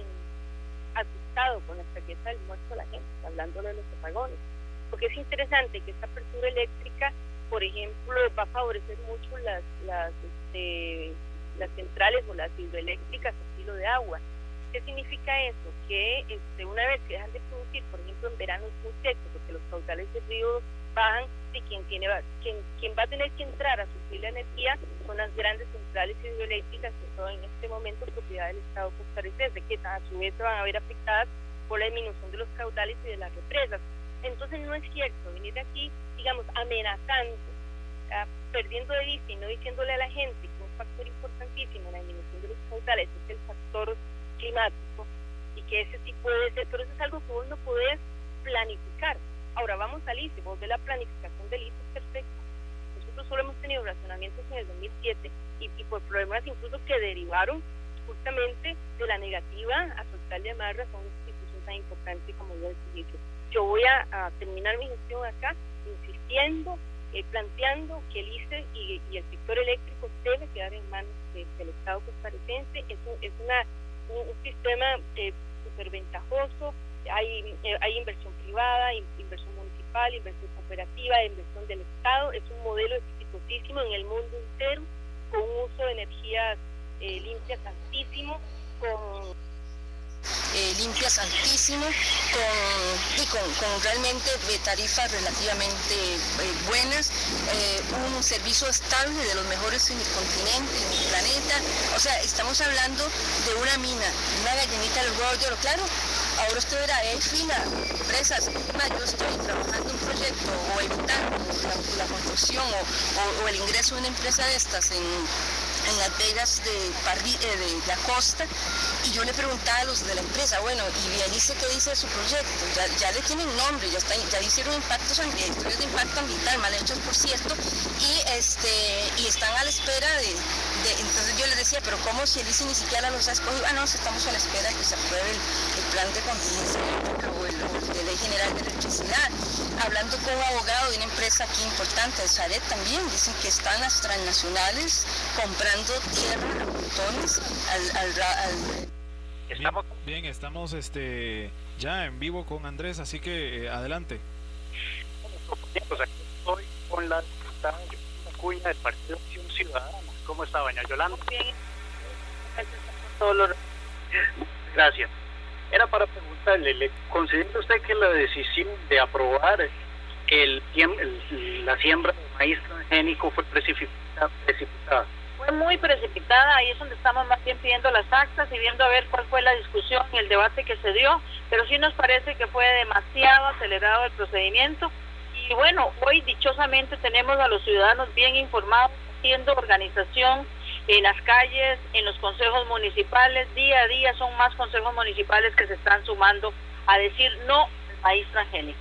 asustado con la certeza del muerto a la gente, hablándole de los apagones, porque es interesante que esta apertura eléctrica, por ejemplo, va a favorecer mucho las las este, las centrales o las hidroeléctricas a estilo de agua. ¿Qué significa eso? Que este, una vez que dejan de producir, por ejemplo en verano es muy seco, porque los caudales del río bajan, y quien, tiene, quien, quien va a tener que entrar a suplir la energía son las grandes centrales hidroeléctricas, que son en este momento propiedad del Estado costarricense, que a su vez se van a ver afectadas por la disminución de los caudales y de las represas. Entonces no es cierto venir aquí, digamos, amenazando, ¿ah? perdiendo de vista y no diciéndole a la gente que un factor importantísimo en la disminución de los caudales es el factor climático y que ese sí puede ser, pero eso es algo que vos no podés planificar. Ahora vamos al I C E, vos de la planificación del I C E es perfecta. Nosotros solo hemos tenido racionamientos en el dos mil siete y, y por problemas incluso que derivaron justamente de la negativa a soltarle amarras a una institución tan importante como yo el Yo voy a, a terminar mi gestión acá insistiendo, eh, planteando que el I C E y, y el sector eléctrico debe quedar en manos de, del Estado costarricense. Es un, es una, un, un sistema eh, súper ventajoso. Hay, eh, hay inversión privada, inversión municipal, inversión cooperativa, inversión del Estado. Es un modelo exitosísimo en el mundo entero, con un uso de energías eh, limpias altísimo, con eh, limpias altísimo, con, y con, con realmente tarifas relativamente eh, buenas, eh, un servicio estable de los mejores en el continente, en el planeta. O sea, estamos hablando de una mina, una gallinita del huevo de oro, claro. Ahora usted verá, hay fila, empresas, yo estoy trabajando un proyecto o evitando la, la construcción o, o, o el ingreso de una empresa de estas en, en las vegas de, Parri, eh, de la costa, y yo le preguntaba a los de la empresa, bueno, y ahí dice qué dice su proyecto, ya, ya le tienen nombre, ya, está, ya hicieron impactos estudios de impacto ambiental, mal hechos por cierto, y este y están a la espera de, de entonces yo les decía, pero ¿cómo si el I C E ni siquiera los ha escogido? Ah, no, estamos a la espera de que se apruebe el, el plan de contingencia eléctrica o el, o el de ley general de electricidad. Hablando con un abogado de una empresa aquí importante, de Saret también, dicen que están las transnacionales comprando tierra a montones al, al, al Estamos... Bien, bien, estamos este ya en vivo con Andrés, así que eh, adelante. Pues aquí estoy con la diputada Acuña del Partido Acción Ciudadana. ¿Cómo está, doña Yolanda? Muy bien. Gracias por todo lo... Gracias. Era para preguntarle, ¿le considera usted que la decisión de aprobar el, el, la siembra de maíz transgénico fue precipitada, precipitada? Fue muy precipitada, ahí es donde estamos más bien pidiendo las actas y viendo a ver cuál fue la discusión y el debate que se dio, pero sí nos parece que fue demasiado acelerado el procedimiento. Y bueno, hoy dichosamente tenemos a los ciudadanos bien informados, haciendo organización en las calles, en los consejos municipales. Día a día son más consejos municipales que se están sumando a decir no al maíz transgénico.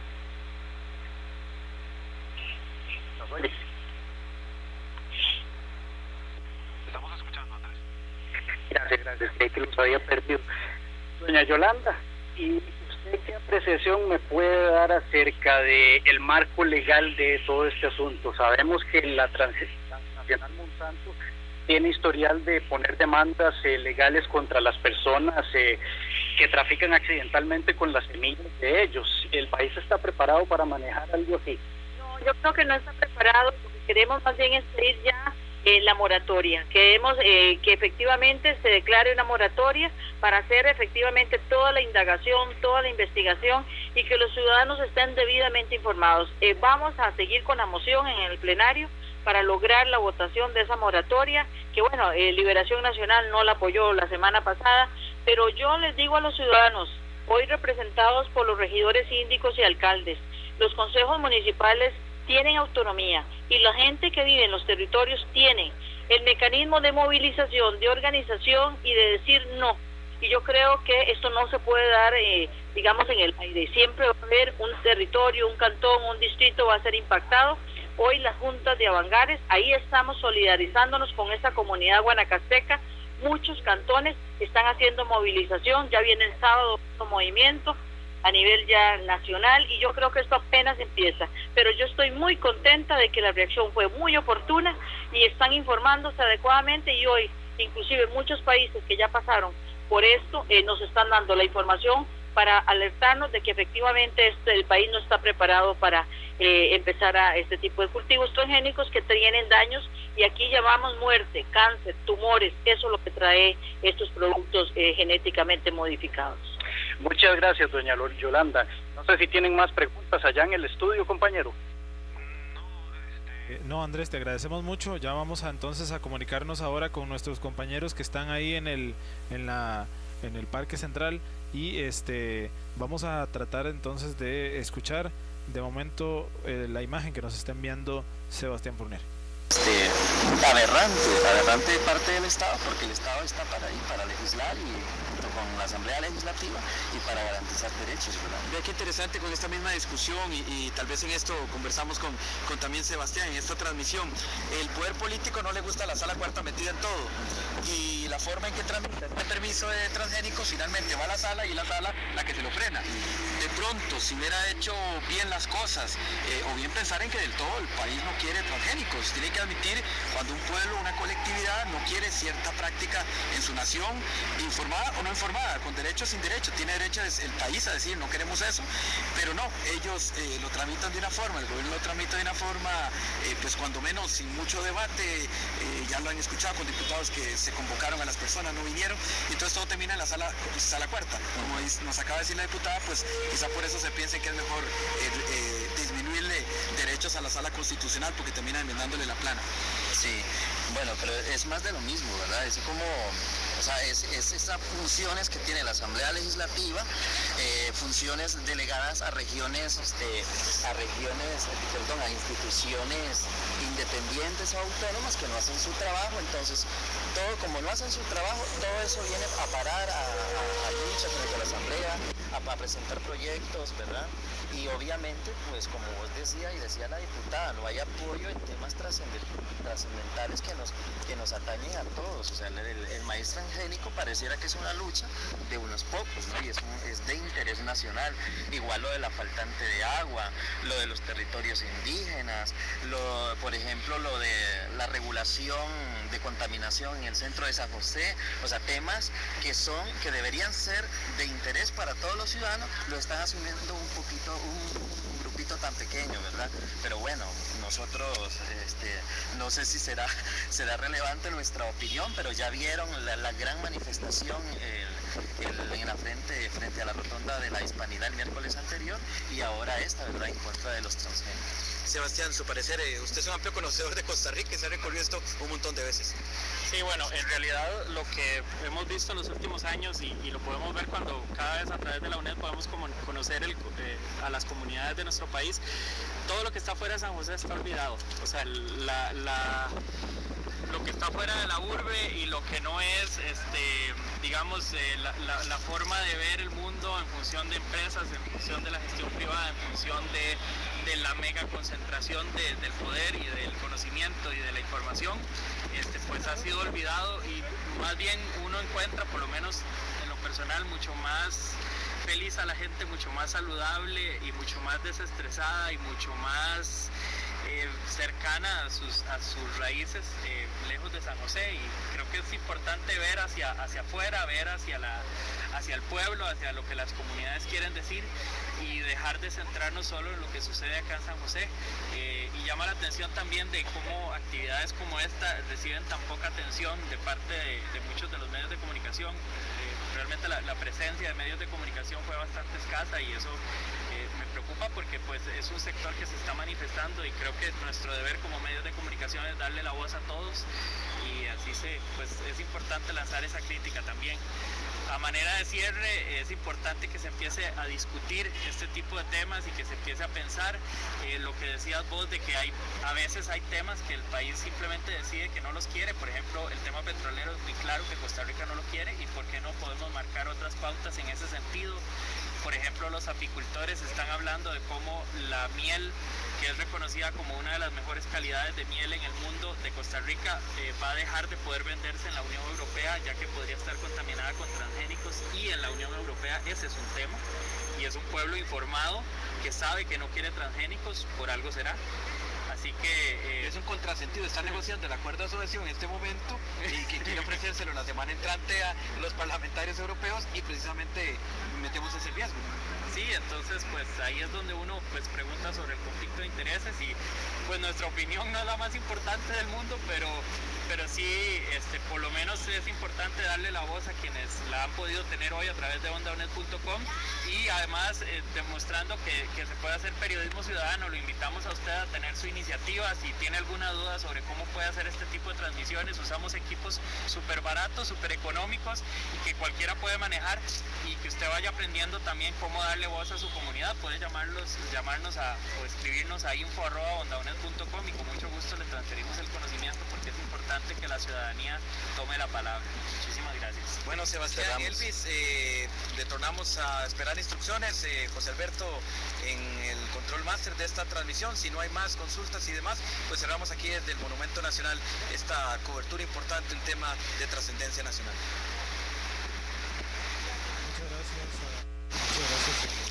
Estamos escuchando, Andrés. Gracias, gracias, creí que los había perdido. Doña Yolanda, ¿y usted qué apreciación me puede dar acerca del marco legal de todo este asunto? Sabemos que la Transnacional Monsanto tiene historial de poner demandas eh, legales contra las personas eh, que trafican accidentalmente con las semillas de ellos. ¿El país está preparado para manejar algo así? No, yo creo que no está preparado. Lo que queremos más bien es pedir ya eh, la moratoria. Queremos eh, que efectivamente se declare una moratoria para hacer efectivamente toda la indagación, toda la investigación y que los ciudadanos estén debidamente informados. Eh, vamos a seguir con la moción en el plenario para lograr la votación de esa moratoria, que bueno, eh, Liberación Nacional no la apoyó la semana pasada, pero yo les digo a los ciudadanos, hoy representados por los regidores síndicos y alcaldes, los consejos municipales tienen autonomía y la gente que vive en los territorios tiene el mecanismo de movilización, de organización y de decir no. Y yo creo que esto no se puede dar, eh, digamos, en el aire. Siempre va a haber un territorio, un cantón, un distrito va a ser impactado. Hoy las juntas de Avangares, ahí estamos solidarizándonos con esa comunidad guanacasteca. Muchos cantones están haciendo movilización, ya viene el sábado un movimiento a nivel ya nacional y yo creo que esto apenas empieza. Pero yo estoy muy contenta de que la reacción fue muy oportuna y están informándose adecuadamente y hoy, inclusive muchos países que ya pasaron por esto, eh, nos están dando la información para alertarnos de que efectivamente este, el país no está preparado para eh, empezar a este tipo de cultivos transgénicos que tienen daños y aquí llamamos muerte, cáncer, tumores, eso es lo que trae estos productos eh, genéticamente modificados. Muchas gracias, doña Yolanda. No sé si tienen más preguntas allá en el estudio, compañero. Eh, no, Andrés, te agradecemos mucho. Ya vamos a entonces a comunicarnos ahora con nuestros compañeros que están ahí en el en la en el Parque Central y este vamos a tratar entonces de escuchar de momento eh, la imagen que nos está enviando Sebastián Fournier. Este, aberrante, aberrante de parte del Estado, porque el Estado está para ahí, para legislar y junto con la Asamblea Legislativa y para garantizar derechos, ¿verdad? Vea qué interesante con esta misma discusión y, y tal vez en esto conversamos con, con también Sebastián en esta transmisión. El poder político no le gusta la sala cuarta metida en todo y la forma en que tramita este permiso de transgénicos finalmente va a la sala y la sala la que se lo frena. De pronto, si hubiera hecho bien las cosas eh, o bien pensar en que del todo el país no quiere transgénicos, tiene que admitir cuando un pueblo, una colectividad no quiere cierta práctica en su nación, informada o no informada, con derecho o sin derecho, tiene derecho el país a decir no queremos eso, pero no, ellos eh, lo tramitan de una forma, el gobierno lo tramita de una forma, eh, pues cuando menos sin mucho debate, eh, ya lo han escuchado con diputados que se convocaron a las personas, no vinieron, y entonces todo termina en la sala, sala cuarta, como nos acaba de decir la diputada, pues quizá por eso se piense que es mejor eh, eh, disminuirle derechos a la sala constitucional porque termina enmendándole la plana. Sí, bueno, pero es más de lo mismo, ¿verdad? Es como, o sea, es, es esas funciones que tiene la Asamblea Legislativa, eh, funciones delegadas a regiones, este, a regiones, perdón, a instituciones independientes o autónomas que no hacen su trabajo, entonces todo, como no hacen su trabajo, todo eso viene a parar a, a, a lucha frente a la Asamblea, a, a presentar proyectos, ¿verdad? Y obviamente, pues como vos decía y decía la diputada, no hay apoyo en temas trascendentales que nos, que nos atañen a todos. O sea, el, el maíz transgénico pareciera que es una lucha de unos pocos, ¿no? Y es, un, es de interés nacional. Igual lo de la faltante de agua, lo de los territorios indígenas, lo, por ejemplo, lo de la regulación de contaminación en el centro de San José. O sea, temas que son, que deberían ser de interés para todos los ciudadanos, lo están asumiendo un poquito un, un grupito ámbito tan pequeño, ¿verdad? Pero bueno, nosotros, este, no sé si será, será relevante nuestra opinión, pero ya vieron la, la gran manifestación el, el, en la frente, frente a la rotonda de la Hispanidad el miércoles anterior, y ahora esta, ¿verdad?, en contra de los transgénicos. Sebastián, su parecer, eh, usted es un amplio conocedor de Costa Rica y se ha recorrido esto un montón de veces. Sí, bueno, en realidad lo que hemos visto en los últimos años y, y lo podemos ver cuando cada vez a través de la UNED podemos como conocer el, eh, a las comunidades de nuestro país, todo lo que está fuera de San José está olvidado. O sea, la, la, lo que está fuera de la urbe y lo que no es, este, digamos, eh, la, la, la forma de ver el mundo en función de empresas, en función de la gestión privada, en función de, de la mega concentración de, del poder y del conocimiento y de la información, este, pues ha sido olvidado, y más bien uno encuentra, por lo menos en lo personal, mucho más feliz a la gente, mucho más saludable y mucho más desestresada y mucho más eh, cercana a sus, a sus raíces, eh, lejos de San José. Y creo que es importante ver hacia, hacia afuera, ver hacia, la, hacia el pueblo, hacia lo que las comunidades quieren decir, y dejar de centrarnos solo en lo que sucede acá en San José. Eh, y llama la atención también de cómo actividades como esta reciben tan poca atención de parte de, de muchos de los medios de comunicación. Eh, realmente la, la presencia de medios de comunicación fue bastante escasa, y eso eh, me preocupa porque pues es un sector que se está manifestando, y creo que nuestro deber como medios de comunicación es darle la voz a todos, y así se, pues es importante lanzar esa crítica también. A manera de cierre, es importante que se empiece a discutir este tipo de temas y que se empiece a pensar eh, lo que decías vos, de que hay, a veces hay temas que el país simplemente decide que no los quiere. Por ejemplo, el tema petrolero es muy claro que Costa Rica no lo quiere, y por qué no podemos marcar otras pautas en ese sentido. Por ejemplo, los apicultores están hablando de cómo la miel, que es reconocida como una de las mejores calidades de miel en el mundo, de Costa Rica, eh, va a dejar de poder venderse en la Unión Europea, ya que podría estar contaminada con transgénicos, y en la Unión Europea ese es un tema, y es un pueblo informado que sabe que no quiere transgénicos, por algo será. Así que... Eh, es un contrasentido, está negociando el acuerdo de asociación en este momento y que quiere ofrecérselo la semana entrante a los parlamentarios europeos, y precisamente metemos ese riesgo. Sí, entonces pues ahí es donde uno pues pregunta sobre el conflicto de intereses, y pues nuestra opinión no es la más importante del mundo, pero, pero sí, este, por lo menos es importante darle la voz a quienes la han podido tener hoy a través de onda unet punto com, y además eh, demostrando que, que se puede hacer periodismo ciudadano. Lo invitamos a usted a tener su iniciativa. Si tiene alguna duda sobre cómo puede hacer este tipo de transmisiones, usamos equipos súper baratos, súper económicos, y que cualquiera puede manejar, y que usted vaya aprendiendo también cómo darle voz a su comunidad. Puede llamarlos, llamarnos a, o escribirnos a info arroba onda unet punto com, y con mucho gusto le transferimos el conocimiento, porque es importante que la ciudadanía tome la palabra. Muchísimas gracias. Bueno, Sebastián, Cerramos. Elvis, eh, retornamos a esperar instrucciones. eh, José Alberto en el control máster de esta transmisión. Si no hay más consultas y demás, pues cerramos aquí desde el Monumento Nacional esta cobertura importante, un tema de trascendencia nacional. Muchas gracias. Muchas gracias.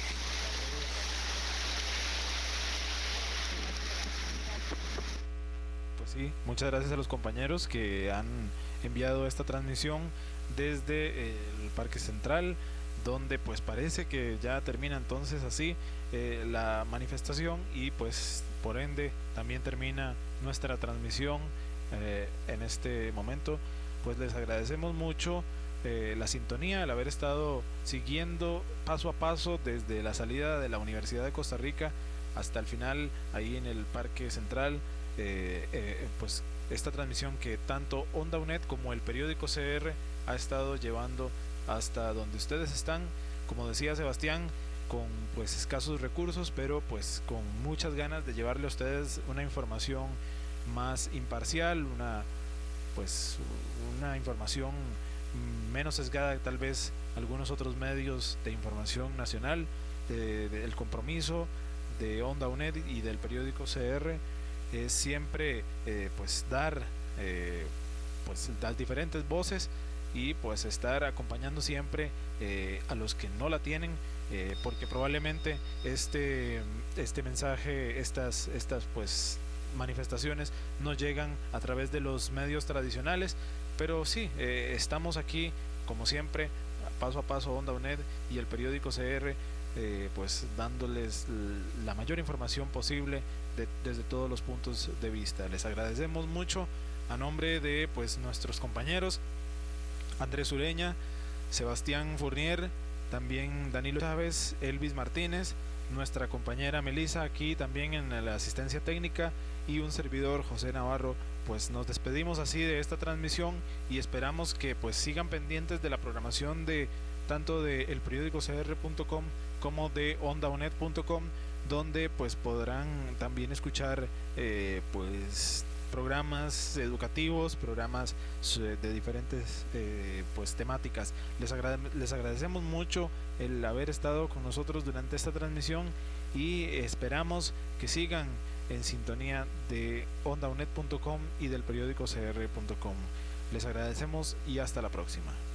Pues sí, muchas gracias a los compañeros que han enviado esta transmisión desde el Parque Central, donde pues parece que ya termina entonces así eh, la manifestación, y pues por ende también termina nuestra transmisión eh, en este momento. Pues les agradecemos mucho eh, la sintonía, el haber estado siguiendo paso a paso desde la salida de la Universidad de Costa Rica hasta el final ahí en el Parque Central. Eh, eh, pues esta transmisión que tanto Onda UNED como el periódico C R ha estado llevando hasta donde ustedes están, como decía Sebastián, con pues escasos recursos, pero pues con muchas ganas de llevarle a ustedes una información más imparcial, una pues una información menos sesgada que tal vez algunos otros medios de información nacional. De, de, el compromiso de Onda UNED y del periódico C R es siempre eh, pues dar eh, pues las diferentes voces, y pues estar acompañando siempre eh, a los que no la tienen, eh, porque probablemente este este mensaje, estas estas pues manifestaciones no llegan a través de los medios tradicionales, pero sí eh, estamos aquí como siempre paso a paso Onda UNED y el periódico C R eh, pues dándoles la mayor información posible de, desde todos los puntos de vista. Les agradecemos mucho a nombre de pues nuestros compañeros Andrés Ureña, Sebastián Fournier, también Danilo Chávez, Elvis Martínez, nuestra compañera Melissa aquí también en la asistencia técnica y un servidor José Navarro. Pues nos despedimos así de esta transmisión y esperamos que pues sigan pendientes de la programación de tanto de el periódico c r punto com como de onda u n e d punto com, donde pues podrán también escuchar eh, pues programas educativos, programas de diferentes eh, pues temáticas. Les, agrade les agradecemos mucho el haber estado con nosotros durante esta transmisión y esperamos que sigan en sintonía de onda u n e d punto com y del periódico c r punto com. Les agradecemos y hasta la próxima.